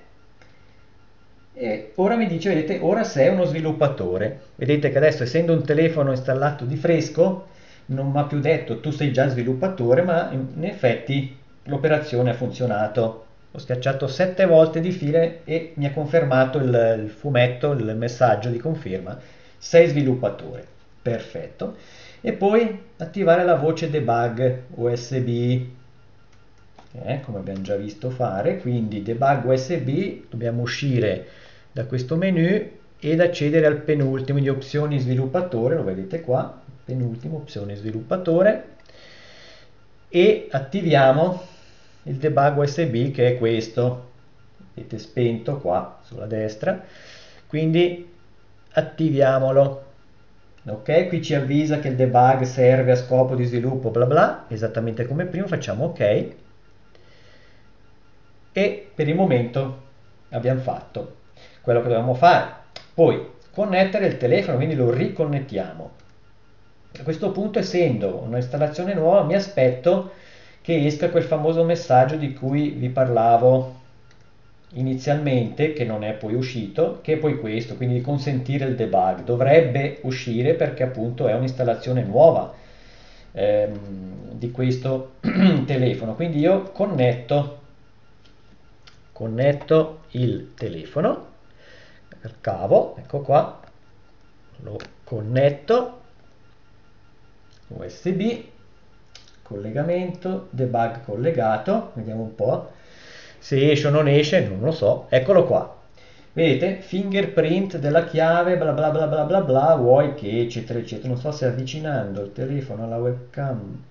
E ora mi dice, vedete, ora sei uno sviluppatore. Vedete che adesso, essendo un telefono installato di fresco, non mi ha più detto tu sei già sviluppatore, ma in effetti l'operazione ha funzionato. Ho schiacciato sette volte di file e mi ha confermato il, il fumetto, il messaggio di conferma. Sei sviluppatore. Perfetto. E poi attivare la voce debug U S B. Eh, come abbiamo già visto fare, quindi debug U S B, dobbiamo uscire da questo menu ed accedere al penultimo di opzioni sviluppatore, lo vedete qua, penultimo opzione sviluppatore, e attiviamo il debug U S B che è questo, vedete spento qua sulla destra, quindi attiviamolo. Ok, qui ci avvisa che il debug serve a scopo di sviluppo bla bla, esattamente come prima, facciamo ok. E per il momento abbiamo fatto quello che dovevamo fare. Poi connettere il telefono, quindi lo riconnettiamo. A questo punto, essendo un'installazione nuova, mi aspetto che esca quel famoso messaggio di cui vi parlavo inizialmente, che non è poi uscito, che è poi questo, quindi di consentire il debug. Dovrebbe uscire perché appunto è un'installazione nuova. ehm, di questo telefono. Quindi io connetto, connetto il telefono, il cavo, ecco qua, lo connetto, U S B, collegamento, debug collegato, vediamo un po', se esce o non esce, non lo so, eccolo qua. Vedete, fingerprint della chiave, bla bla bla bla bla bla, vuoi che eccetera eccetera, non so se avvicinando il telefono alla webcam,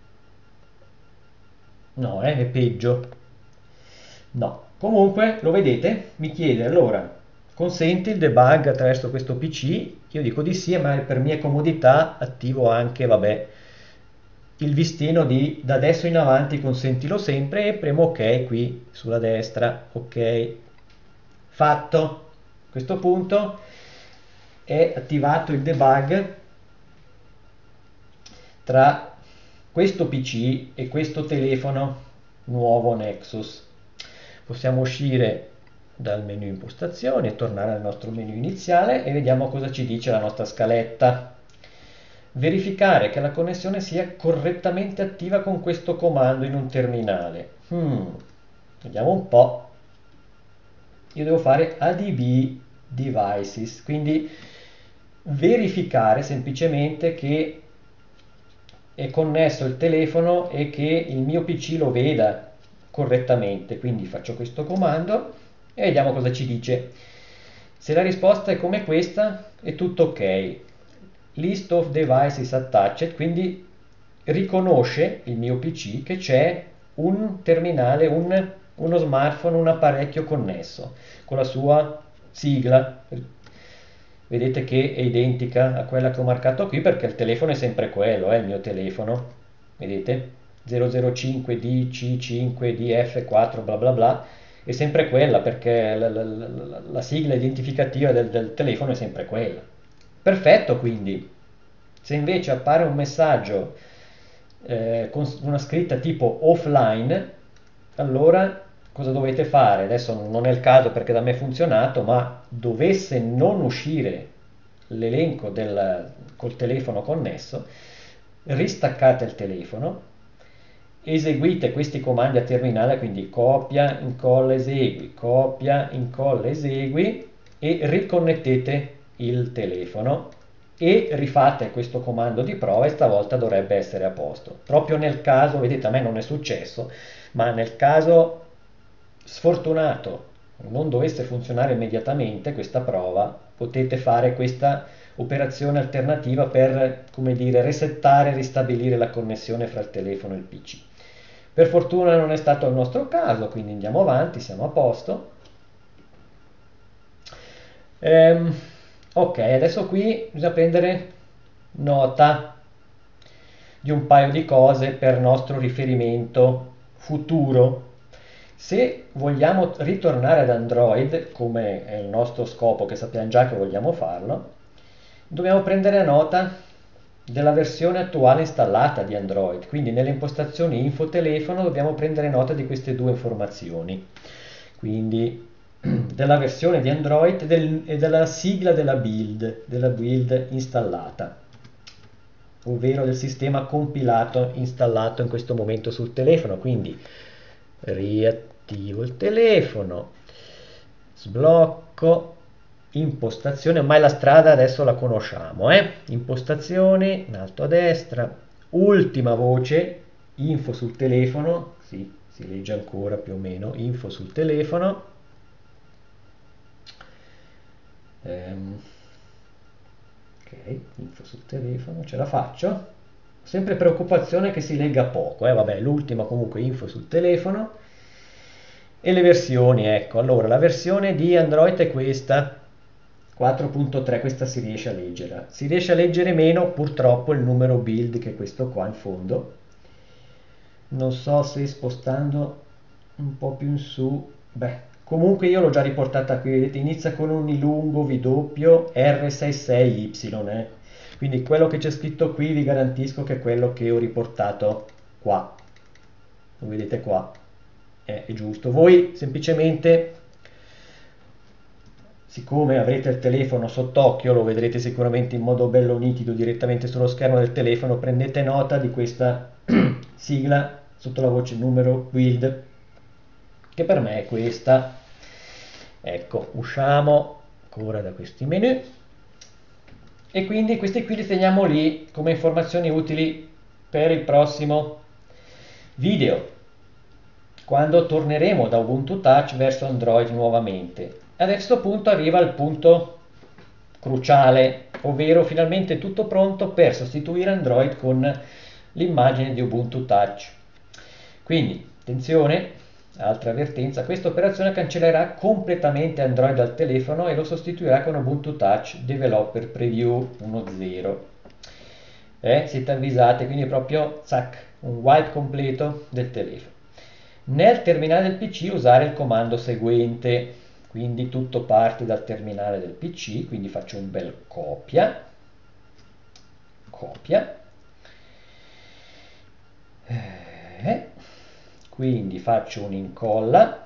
no, eh, è peggio, no, comunque lo vedete, mi chiede allora, consente il debug attraverso questo P C, io dico di sì, ma per mia comodità attivo anche, vabbè, il listino di da adesso in avanti consentilo sempre e premo ok qui sulla destra, ok, fatto. A questo punto è attivato il debug tra questo P C e questo telefono nuovo Nexus. Possiamo uscire dal menu impostazioni e tornare al nostro menu iniziale e vediamo cosa ci dice la nostra scaletta. Verificare che la connessione sia correttamente attiva con questo comando in un terminale. Hmm, vediamo un po'. Io devo fare A D B devices, quindi verificare semplicemente che è connesso il telefono e che il mio P C lo veda correttamente. Quindi faccio questo comando e vediamo cosa ci dice. Se la risposta è come questa, è tutto ok. List of devices attached, quindi riconosce il mio P C che c'è un terminale, un, uno smartphone, un apparecchio connesso con la sua sigla. Vedete che è identica a quella che ho marcato qui perché il telefono è sempre quello, è il mio telefono. Vedete? zero zero cinque D C cinque D F quattro bla bla bla è sempre quella perché la, la, la, la sigla identificativa del, del telefono è sempre quella. Perfetto, quindi se invece appare un messaggio eh, con una scritta tipo offline, allora cosa dovete fare? Adesso non è il caso perché da me è funzionato, ma dovesse non uscire l'elenco del, col telefono connesso, ristaccate il telefono, eseguite questi comandi a terminale, quindi copia, incolla, esegui, copia, incolla, esegui e riconnettete il telefono e rifate questo comando di prova e stavolta dovrebbe essere a posto. Proprio nel caso, vedete, a me non è successo, ma nel caso sfortunato non dovesse funzionare immediatamente questa prova, potete fare questa operazione alternativa per, come dire, resettare e ristabilire la connessione fra il telefono e il P C. Per fortuna non è stato il nostro caso, quindi andiamo avanti, siamo a posto. Ehm, ok, adesso qui bisogna prendere nota di un paio di cose per nostro riferimento futuro. Se vogliamo ritornare ad Android, come è il nostro scopo, che sappiamo già che vogliamo farlo, dobbiamo prendere nota della versione attuale installata di Android. Quindi nelle impostazioni info telefono dobbiamo prendere nota di queste due informazioni. Quindi della versione di Android del, e della sigla della build, della build installata, ovvero del sistema compilato installato in questo momento sul telefono. Quindi riattivo il telefono, sblocco, impostazione, ormai la strada adesso la conosciamo, eh? Impostazioni, in alto a destra, ultima voce, info sul telefono, sì, si legge ancora più o meno, info sul telefono, ehm, ok, info sul telefono, ce la faccio, sempre preoccupazione che si legga poco, eh? Vabbè, l'ultima comunque info sul telefono, e le versioni, ecco, allora la versione di Android è questa, quattro punto tre, questa si riesce a leggere, si riesce a leggere meno purtroppo il numero build che è questo qua in fondo, non so se spostando un po' più in su, beh, comunque io l'ho già riportata qui, vedete, inizia con un lungo V W R sessantasei Y, eh? Quindi quello che c'è scritto qui vi garantisco che è quello che ho riportato qua, lo vedete qua, è giusto. Voi semplicemente siccome avrete il telefono sott'occhio, lo vedrete sicuramente in modo bello nitido direttamente sullo schermo del telefono, prendete nota di questa sigla sotto la voce numero build, che per me è questa. Ecco, usciamo ancora da questi menu e quindi questi qui li teniamo lì come informazioni utili per il prossimo video, quando torneremo da Ubuntu Touch verso Android nuovamente. A questo punto arriva il punto cruciale, ovvero finalmente tutto pronto per sostituire Android con l'immagine di Ubuntu Touch. Quindi, attenzione, altra avvertenza, questa operazione cancellerà completamente Android dal telefono e lo sostituirà con Ubuntu Touch Developer Preview uno punto zero. Eh, siete avvisati, quindi proprio zac, un wipe completo del telefono. Nel terminale del P C usare il comando seguente, quindi tutto parte dal terminale del P C, quindi faccio un bel copia, copia, eh, quindi faccio un incolla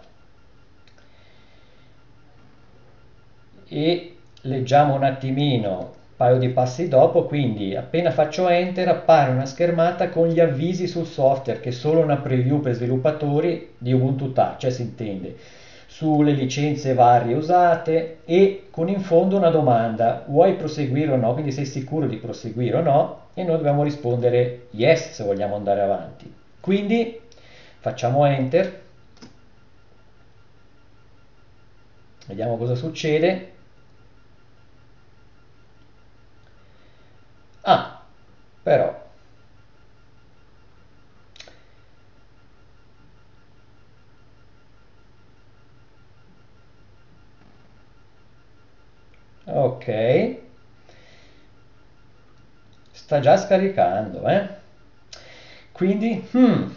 e leggiamo un attimino un paio di passi dopo, quindi appena faccio enter appare una schermata con gli avvisi sul software, che è solo una preview per sviluppatori di Ubuntu Touch, cioè si intende, sulle licenze varie usate e con in fondo una domanda, vuoi proseguire o no, quindi sei sicuro di proseguire o no, e noi dobbiamo rispondere yes se vogliamo andare avanti. Quindi facciamo enter, vediamo cosa succede. Ah, però ok, sta già scaricando, eh? Quindi, hmm,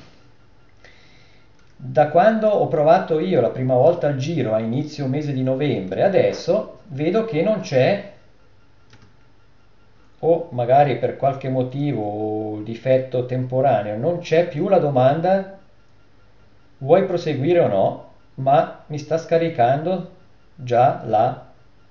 da quando ho provato io la prima volta il giro a inizio mese di novembre, adesso vedo che non c'è, o magari per qualche motivo, difetto temporaneo, non c'è più la domanda vuoi proseguire o no, ma mi sta scaricando già la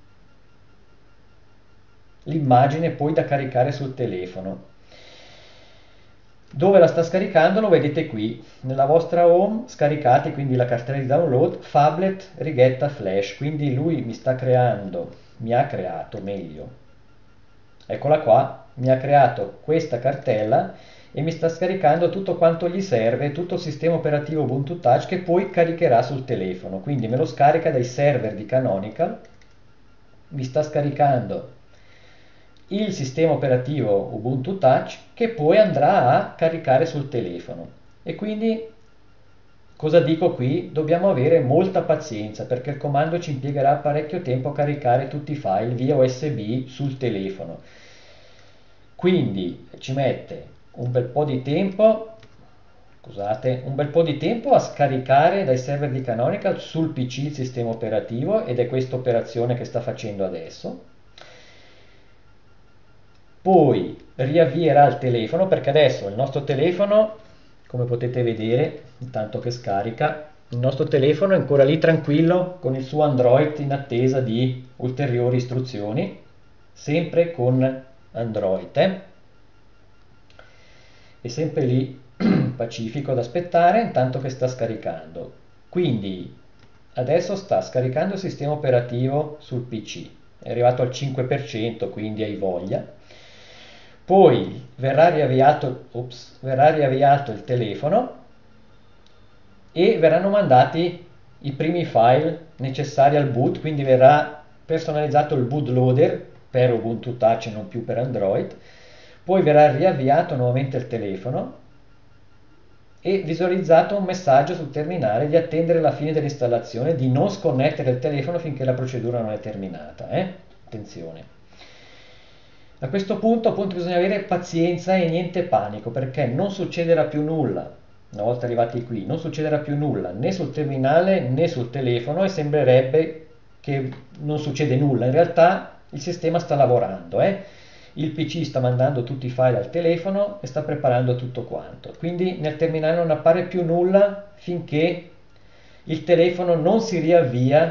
l'immagine poi da caricare sul telefono. Dove la sta scaricando lo vedete qui, nella vostra home, scaricate quindi la cartella di download, Phablet righetta flash, quindi lui mi sta creando, mi ha creato meglio, eccola qua, mi ha creato questa cartella e mi sta scaricando tutto quanto gli serve, tutto il sistema operativo Ubuntu Touch che poi caricherà sul telefono, quindi me lo scarica dai server di Canonical, mi sta scaricando il sistema operativo Ubuntu Touch che poi andrà a caricare sul telefono. E quindi cosa dico qui? Dobbiamo avere molta pazienza perché il comando ci impiegherà parecchio tempo a caricare tutti i file via U S B sul telefono. Quindi ci mette un bel po' di tempo, scusate, un bel po' di tempo a scaricare dai server di Canonical sul P C il sistema operativo, ed è questa operazione che sta facendo adesso. Poi riavvierà il telefono perché adesso il nostro telefono, come potete vedere intanto che scarica, il nostro telefono è ancora lì tranquillo con il suo Android in attesa di ulteriori istruzioni, sempre con Android, eh? È sempre lì pacifico ad aspettare intanto che sta scaricando. Quindi adesso sta scaricando il sistema operativo sul P C, è arrivato al cinque per cento, quindi hai voglia. Poi verrà riavviato, ops, verrà riavviato il telefono e verranno mandati i primi file necessari al boot, quindi verrà personalizzato il bootloader per Ubuntu Touch e non più per Android. Poi verrà riavviato nuovamente il telefono e visualizzato un messaggio sul terminale di attendere la fine dell'installazione, di non sconnettere il telefono finché la procedura non è terminata. Eh? Attenzione. A questo punto appunto bisogna avere pazienza e niente panico, perché non succederà più nulla, una volta arrivati qui, non succederà più nulla né sul terminale né sul telefono e sembrerebbe che non succede nulla. In realtà il sistema sta lavorando, eh? Il P C sta mandando tutti i file al telefono e sta preparando tutto quanto. Quindi nel terminale non appare più nulla finché il telefono non si riavvia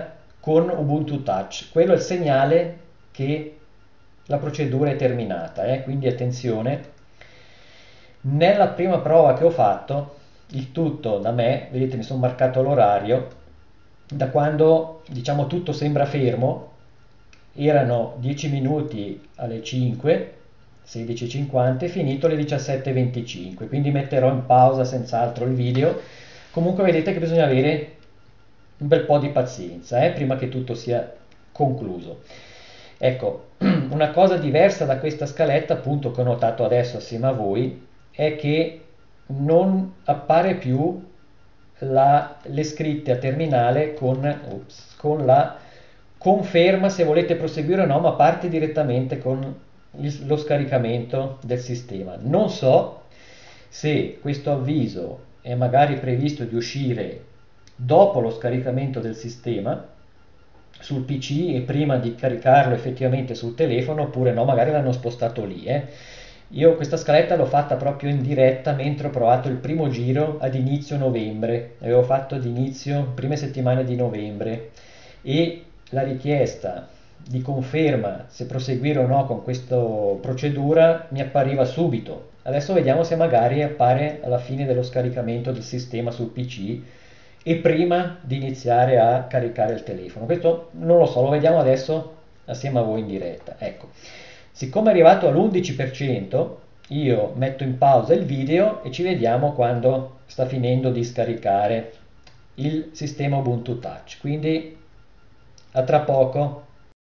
con Ubuntu Touch. Quello è il segnale che la procedura è terminata, eh? Quindi attenzione. Nella prima prova che ho fatto, il tutto da me, vedete mi sono marcato l'orario, da quando diciamo tutto sembra fermo, erano dieci minuti alle cinque, sedici e cinquanta, e finito alle diciassette e venticinque, quindi metterò in pausa senz'altro il video. Comunque vedete che bisogna avere un bel po' di pazienza eh, prima che tutto sia concluso. Ecco, una cosa diversa da questa scaletta, appunto, che ho notato adesso assieme a voi, è che non appare più la, le scritte a terminale con, ops, con la conferma se volete proseguire o no, ma parte direttamente con il, lo scaricamento del sistema. Non so se questo avviso è magari previsto di uscire dopo lo scaricamento del sistema sul P C e prima di caricarlo effettivamente sul telefono, oppure no, magari l'hanno spostato lì. Eh. Io questa scaletta l'ho fatta proprio in diretta mentre ho provato il primo giro ad inizio novembre, avevo fatto ad inizio prime settimane di novembre, e la richiesta di conferma se proseguire o no con questa procedura mi appariva subito. Adesso vediamo se magari appare alla fine dello scaricamento del sistema sul P C e prima di iniziare a caricare il telefono. Questo non lo so, lo vediamo adesso assieme a voi in diretta. Ecco, siccome è arrivato all'undici per cento, io metto in pausa il video e ci vediamo quando sta finendo di scaricare il sistema Ubuntu Touch. Quindi a tra poco.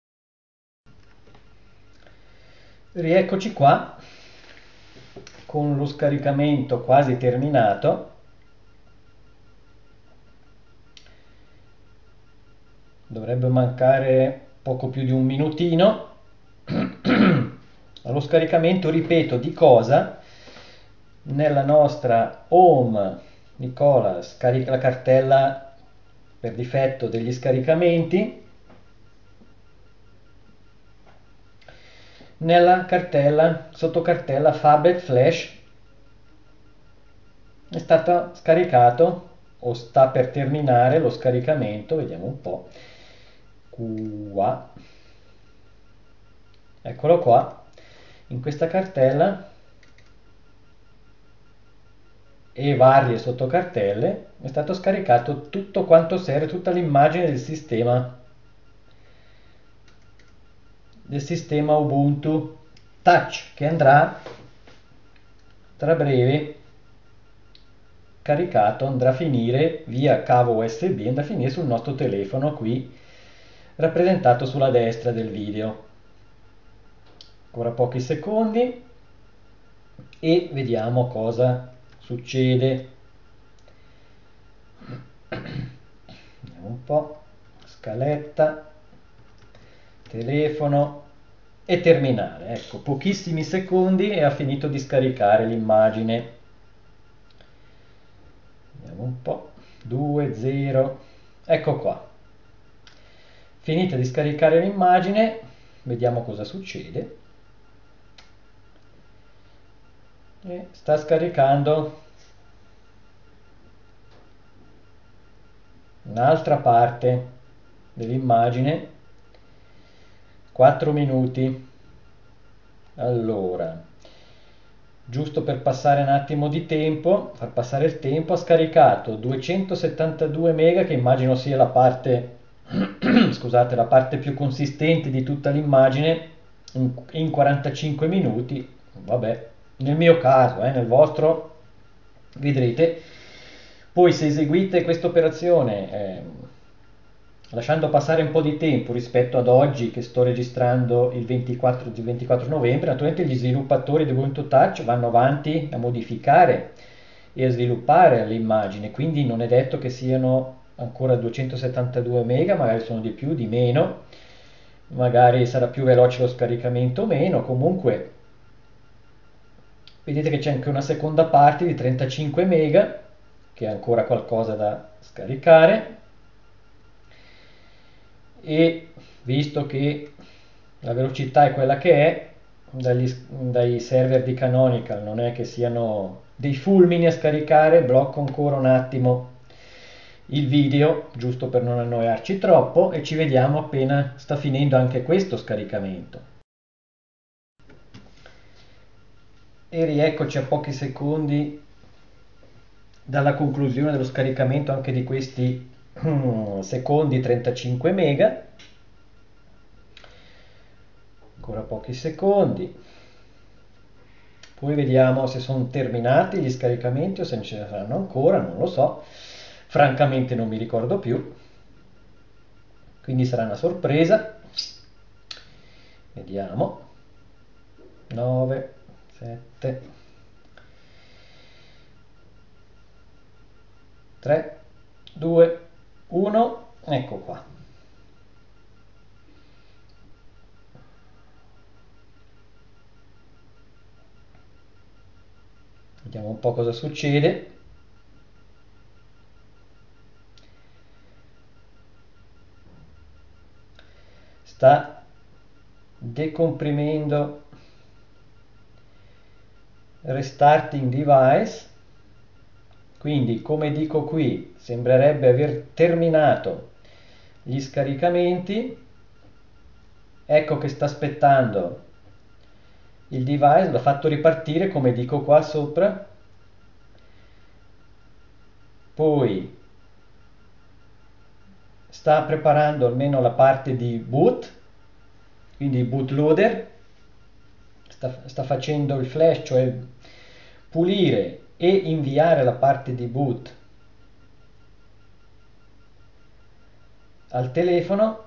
Rieccoci qua con lo scaricamento quasi terminato. Dovrebbe mancare poco più di un minutino allo scaricamento, ripeto, di cosa? Nella nostra home Nicola scarica la cartella per difetto degli scaricamenti. Nella cartella, sotto cartella Phablet Flash, è stato scaricato o sta per terminare lo scaricamento, vediamo un po', qua, eccolo qua, in questa cartella e varie sottocartelle è stato scaricato tutto quanto serve, tutta l'immagine del sistema del sistema Ubuntu Touch, che andrà tra breve caricato, andrà a finire via cavo U S B, andrà a finire sul nostro telefono qui rappresentato sulla destra del video. Ancora pochi secondi e vediamo cosa succede. Vediamo un po', scaletta, telefono e terminale. Ecco, pochissimi secondi e ha finito di scaricare l'immagine. Vediamo un po', due, zero, ecco qua. Finita di scaricare l'immagine, vediamo cosa succede. E sta scaricando un'altra parte dell'immagine, quattro minuti. Allora, giusto per passare un attimo di tempo, far passare il tempo, ha scaricato duecentosettantadue mega, che immagino sia la parte scusate, la parte più consistente di tutta l'immagine, in, in quarantacinque minuti. Vabbè, nel mio caso, eh, nel vostro vedrete. Poi se eseguite questa operazione eh, lasciando passare un po' di tempo rispetto ad oggi che sto registrando il ventiquattro, il ventiquattro novembre, naturalmente gli sviluppatori di Ubuntu Touch vanno avanti a modificare e a sviluppare l'immagine, quindi non è detto che siano ancora duecentosettantadue mega, magari sono di più, di meno, magari sarà più veloce lo scaricamento o meno. Comunque vedete che c'è anche una seconda parte di trentacinque mega che è ancora qualcosa da scaricare, e visto che la velocità è quella che è, dagli, dai server di Canonical non è che siano dei fulmini a scaricare, blocco ancora un attimo il video, giusto per non annoiarci troppo, e ci vediamo appena sta finendo anche questo scaricamento. E rieccoci a pochi secondi dalla conclusione dello scaricamento anche di questi secondi trentacinque mega. Ancora pochi secondi. Poi vediamo se sono terminati gli scaricamenti o se ce ne saranno ancora, non lo so. Francamente non mi ricordo più. Quindi sarà una sorpresa. Vediamo. nove, sette, tre, due, uno, ecco qua. Vediamo un po' cosa succede. Sta decomprimendo restarting device, quindi come dico qui sembrerebbe aver terminato gli scaricamenti. Ecco che sta aspettando il device, l'ho fatto ripartire come dico qua sopra, poi sta preparando almeno la parte di boot, quindi il bootloader sta, sta facendo il flash, cioè pulire e inviare la parte di boot al telefono.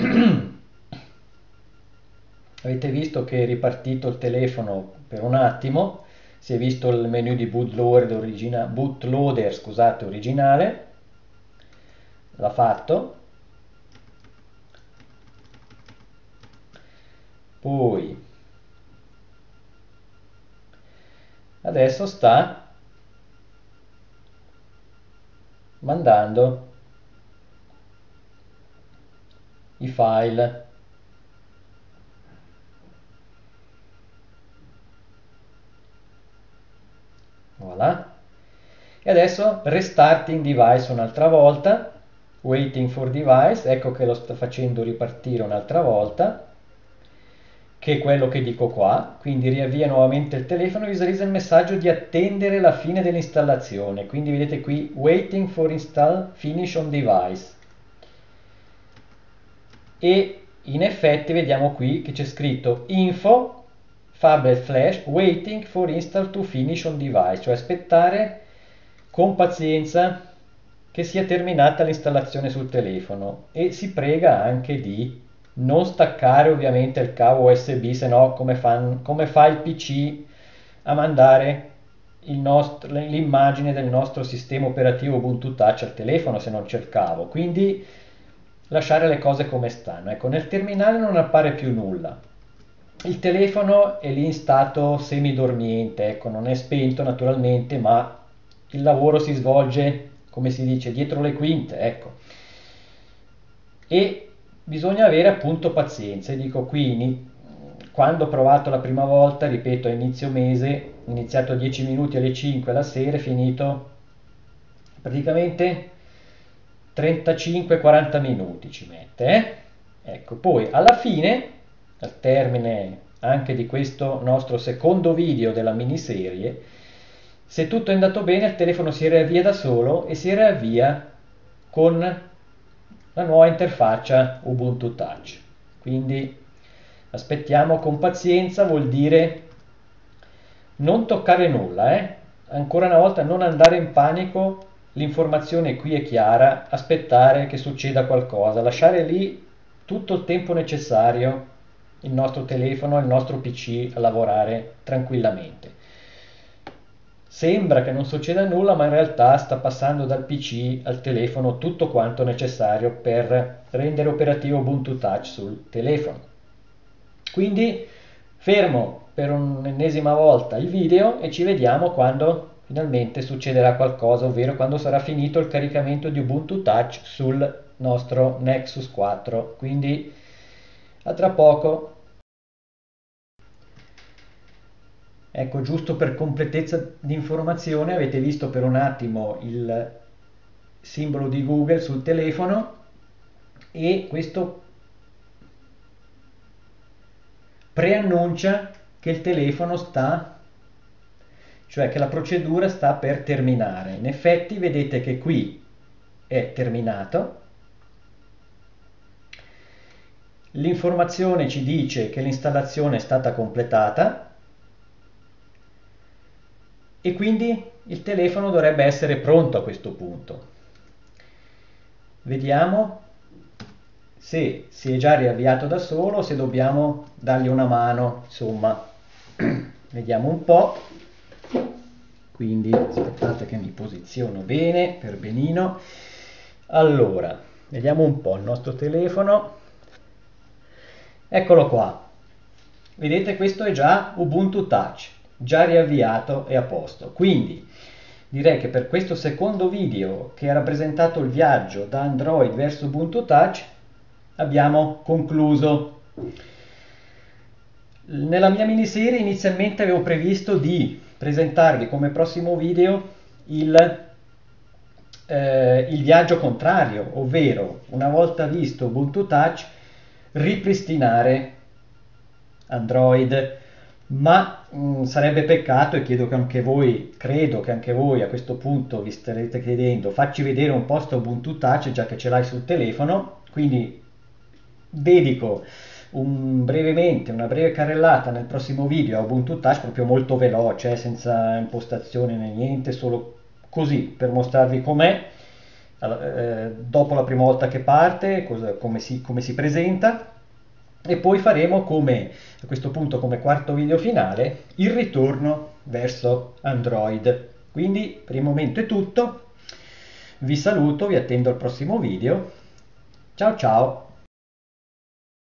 Avete visto che è ripartito il telefono per un attimo, si è visto il menu di bootloader, origina, bootloader scusate, originale, l'ha fatto. Poi adesso sta mandando i file. Voilà. E adesso restarting device un'altra volta, waiting for device, ecco che lo sta facendo ripartire un'altra volta, che è quello che dico qua, quindi riavvia nuovamente il telefono e visualizza il messaggio di attendere la fine dell'installazione, quindi vedete qui waiting for install finish on device, e in effetti vediamo qui che c'è scritto info Fable Flash waiting for install to finish on device, cioè aspettare con pazienza che sia terminata l'installazione sul telefono, e si prega anche di non staccare ovviamente il cavo U S B, se no come, fan, come fa il P C a mandare l'immagine del nostro sistema operativo Ubuntu Touch al telefono se non c'è il cavo. Quindi lasciare le cose come stanno. Ecco, nel terminale non appare più nulla. Il telefono è lì in stato semidormiente, ecco, non è spento naturalmente, ma il lavoro si svolge, come si dice, dietro le quinte, ecco. E bisogna avere appunto pazienza. E dico qui, quando ho provato la prima volta, ripeto, a inizio mese, iniziato dieci minuti alle cinque la sera, finito praticamente trentacinque quaranta minuti ci mette, eh? Ecco, poi alla fine, al termine anche di questo nostro secondo video della miniserie, se tutto è andato bene il telefono si riavvia da solo e si riavvia con la nuova interfaccia Ubuntu Touch. Quindi aspettiamo con pazienza, vuol dire non toccare nulla, eh? Ancora una volta non andare in panico, l'informazione qui è chiara, aspettare che succeda qualcosa, lasciare lì tutto il tempo necessario il nostro telefono, il nostro P C a lavorare tranquillamente. Sembra che non succeda nulla, ma in realtà sta passando dal P C al telefono tutto quanto necessario per rendere operativo Ubuntu Touch sul telefono. Quindi fermo per un'ennesima volta il video e ci vediamo quando finalmente succederà qualcosa, ovvero quando sarà finito il caricamento di Ubuntu Touch sul nostro Nexus quattro. Quindi a tra poco. Ecco, giusto per completezza di informazione, avete visto per un attimo il simbolo di Google sul telefono e questo preannuncia che il telefono sta, cioè che la procedura sta per terminare. In effetti vedete che qui è terminato. L'informazione ci dice che l'installazione è stata completata e quindi il telefono dovrebbe essere pronto a questo punto. Vediamo se si è già riavviato da solo, se dobbiamo dargli una mano, insomma. Vediamo un po'. Quindi aspettate che mi posiziono bene, per benino. Allora, vediamo un po' il nostro telefono. Eccolo qua. Vedete, questo è già Ubuntu Touch, già riavviato e a posto. Quindi direi che per questo secondo video che ha rappresentato il viaggio da Android verso Ubuntu Touch abbiamo concluso. Nella mia miniserie inizialmente avevo previsto di presentarvi come prossimo video il, eh, il viaggio contrario, ovvero una volta visto Ubuntu Touch ripristinare Android, ma mh, sarebbe peccato, e chiedo che anche voi, credo che anche voi a questo punto vi starete chiedendo, facci vedere un po' sto Ubuntu Touch già che ce l'hai sul telefono, quindi dedico un, brevemente una breve carrellata nel prossimo video a Ubuntu Touch, proprio molto veloce, senza impostazione né niente, solo così per mostrarvi com'è. Allora, eh, dopo la prima volta che parte, cosa, come, si, come si presenta, e poi faremo come, a questo punto come quarto video finale, il ritorno verso Android. Quindi per il momento è tutto, vi saluto, vi attendo al prossimo video, ciao ciao!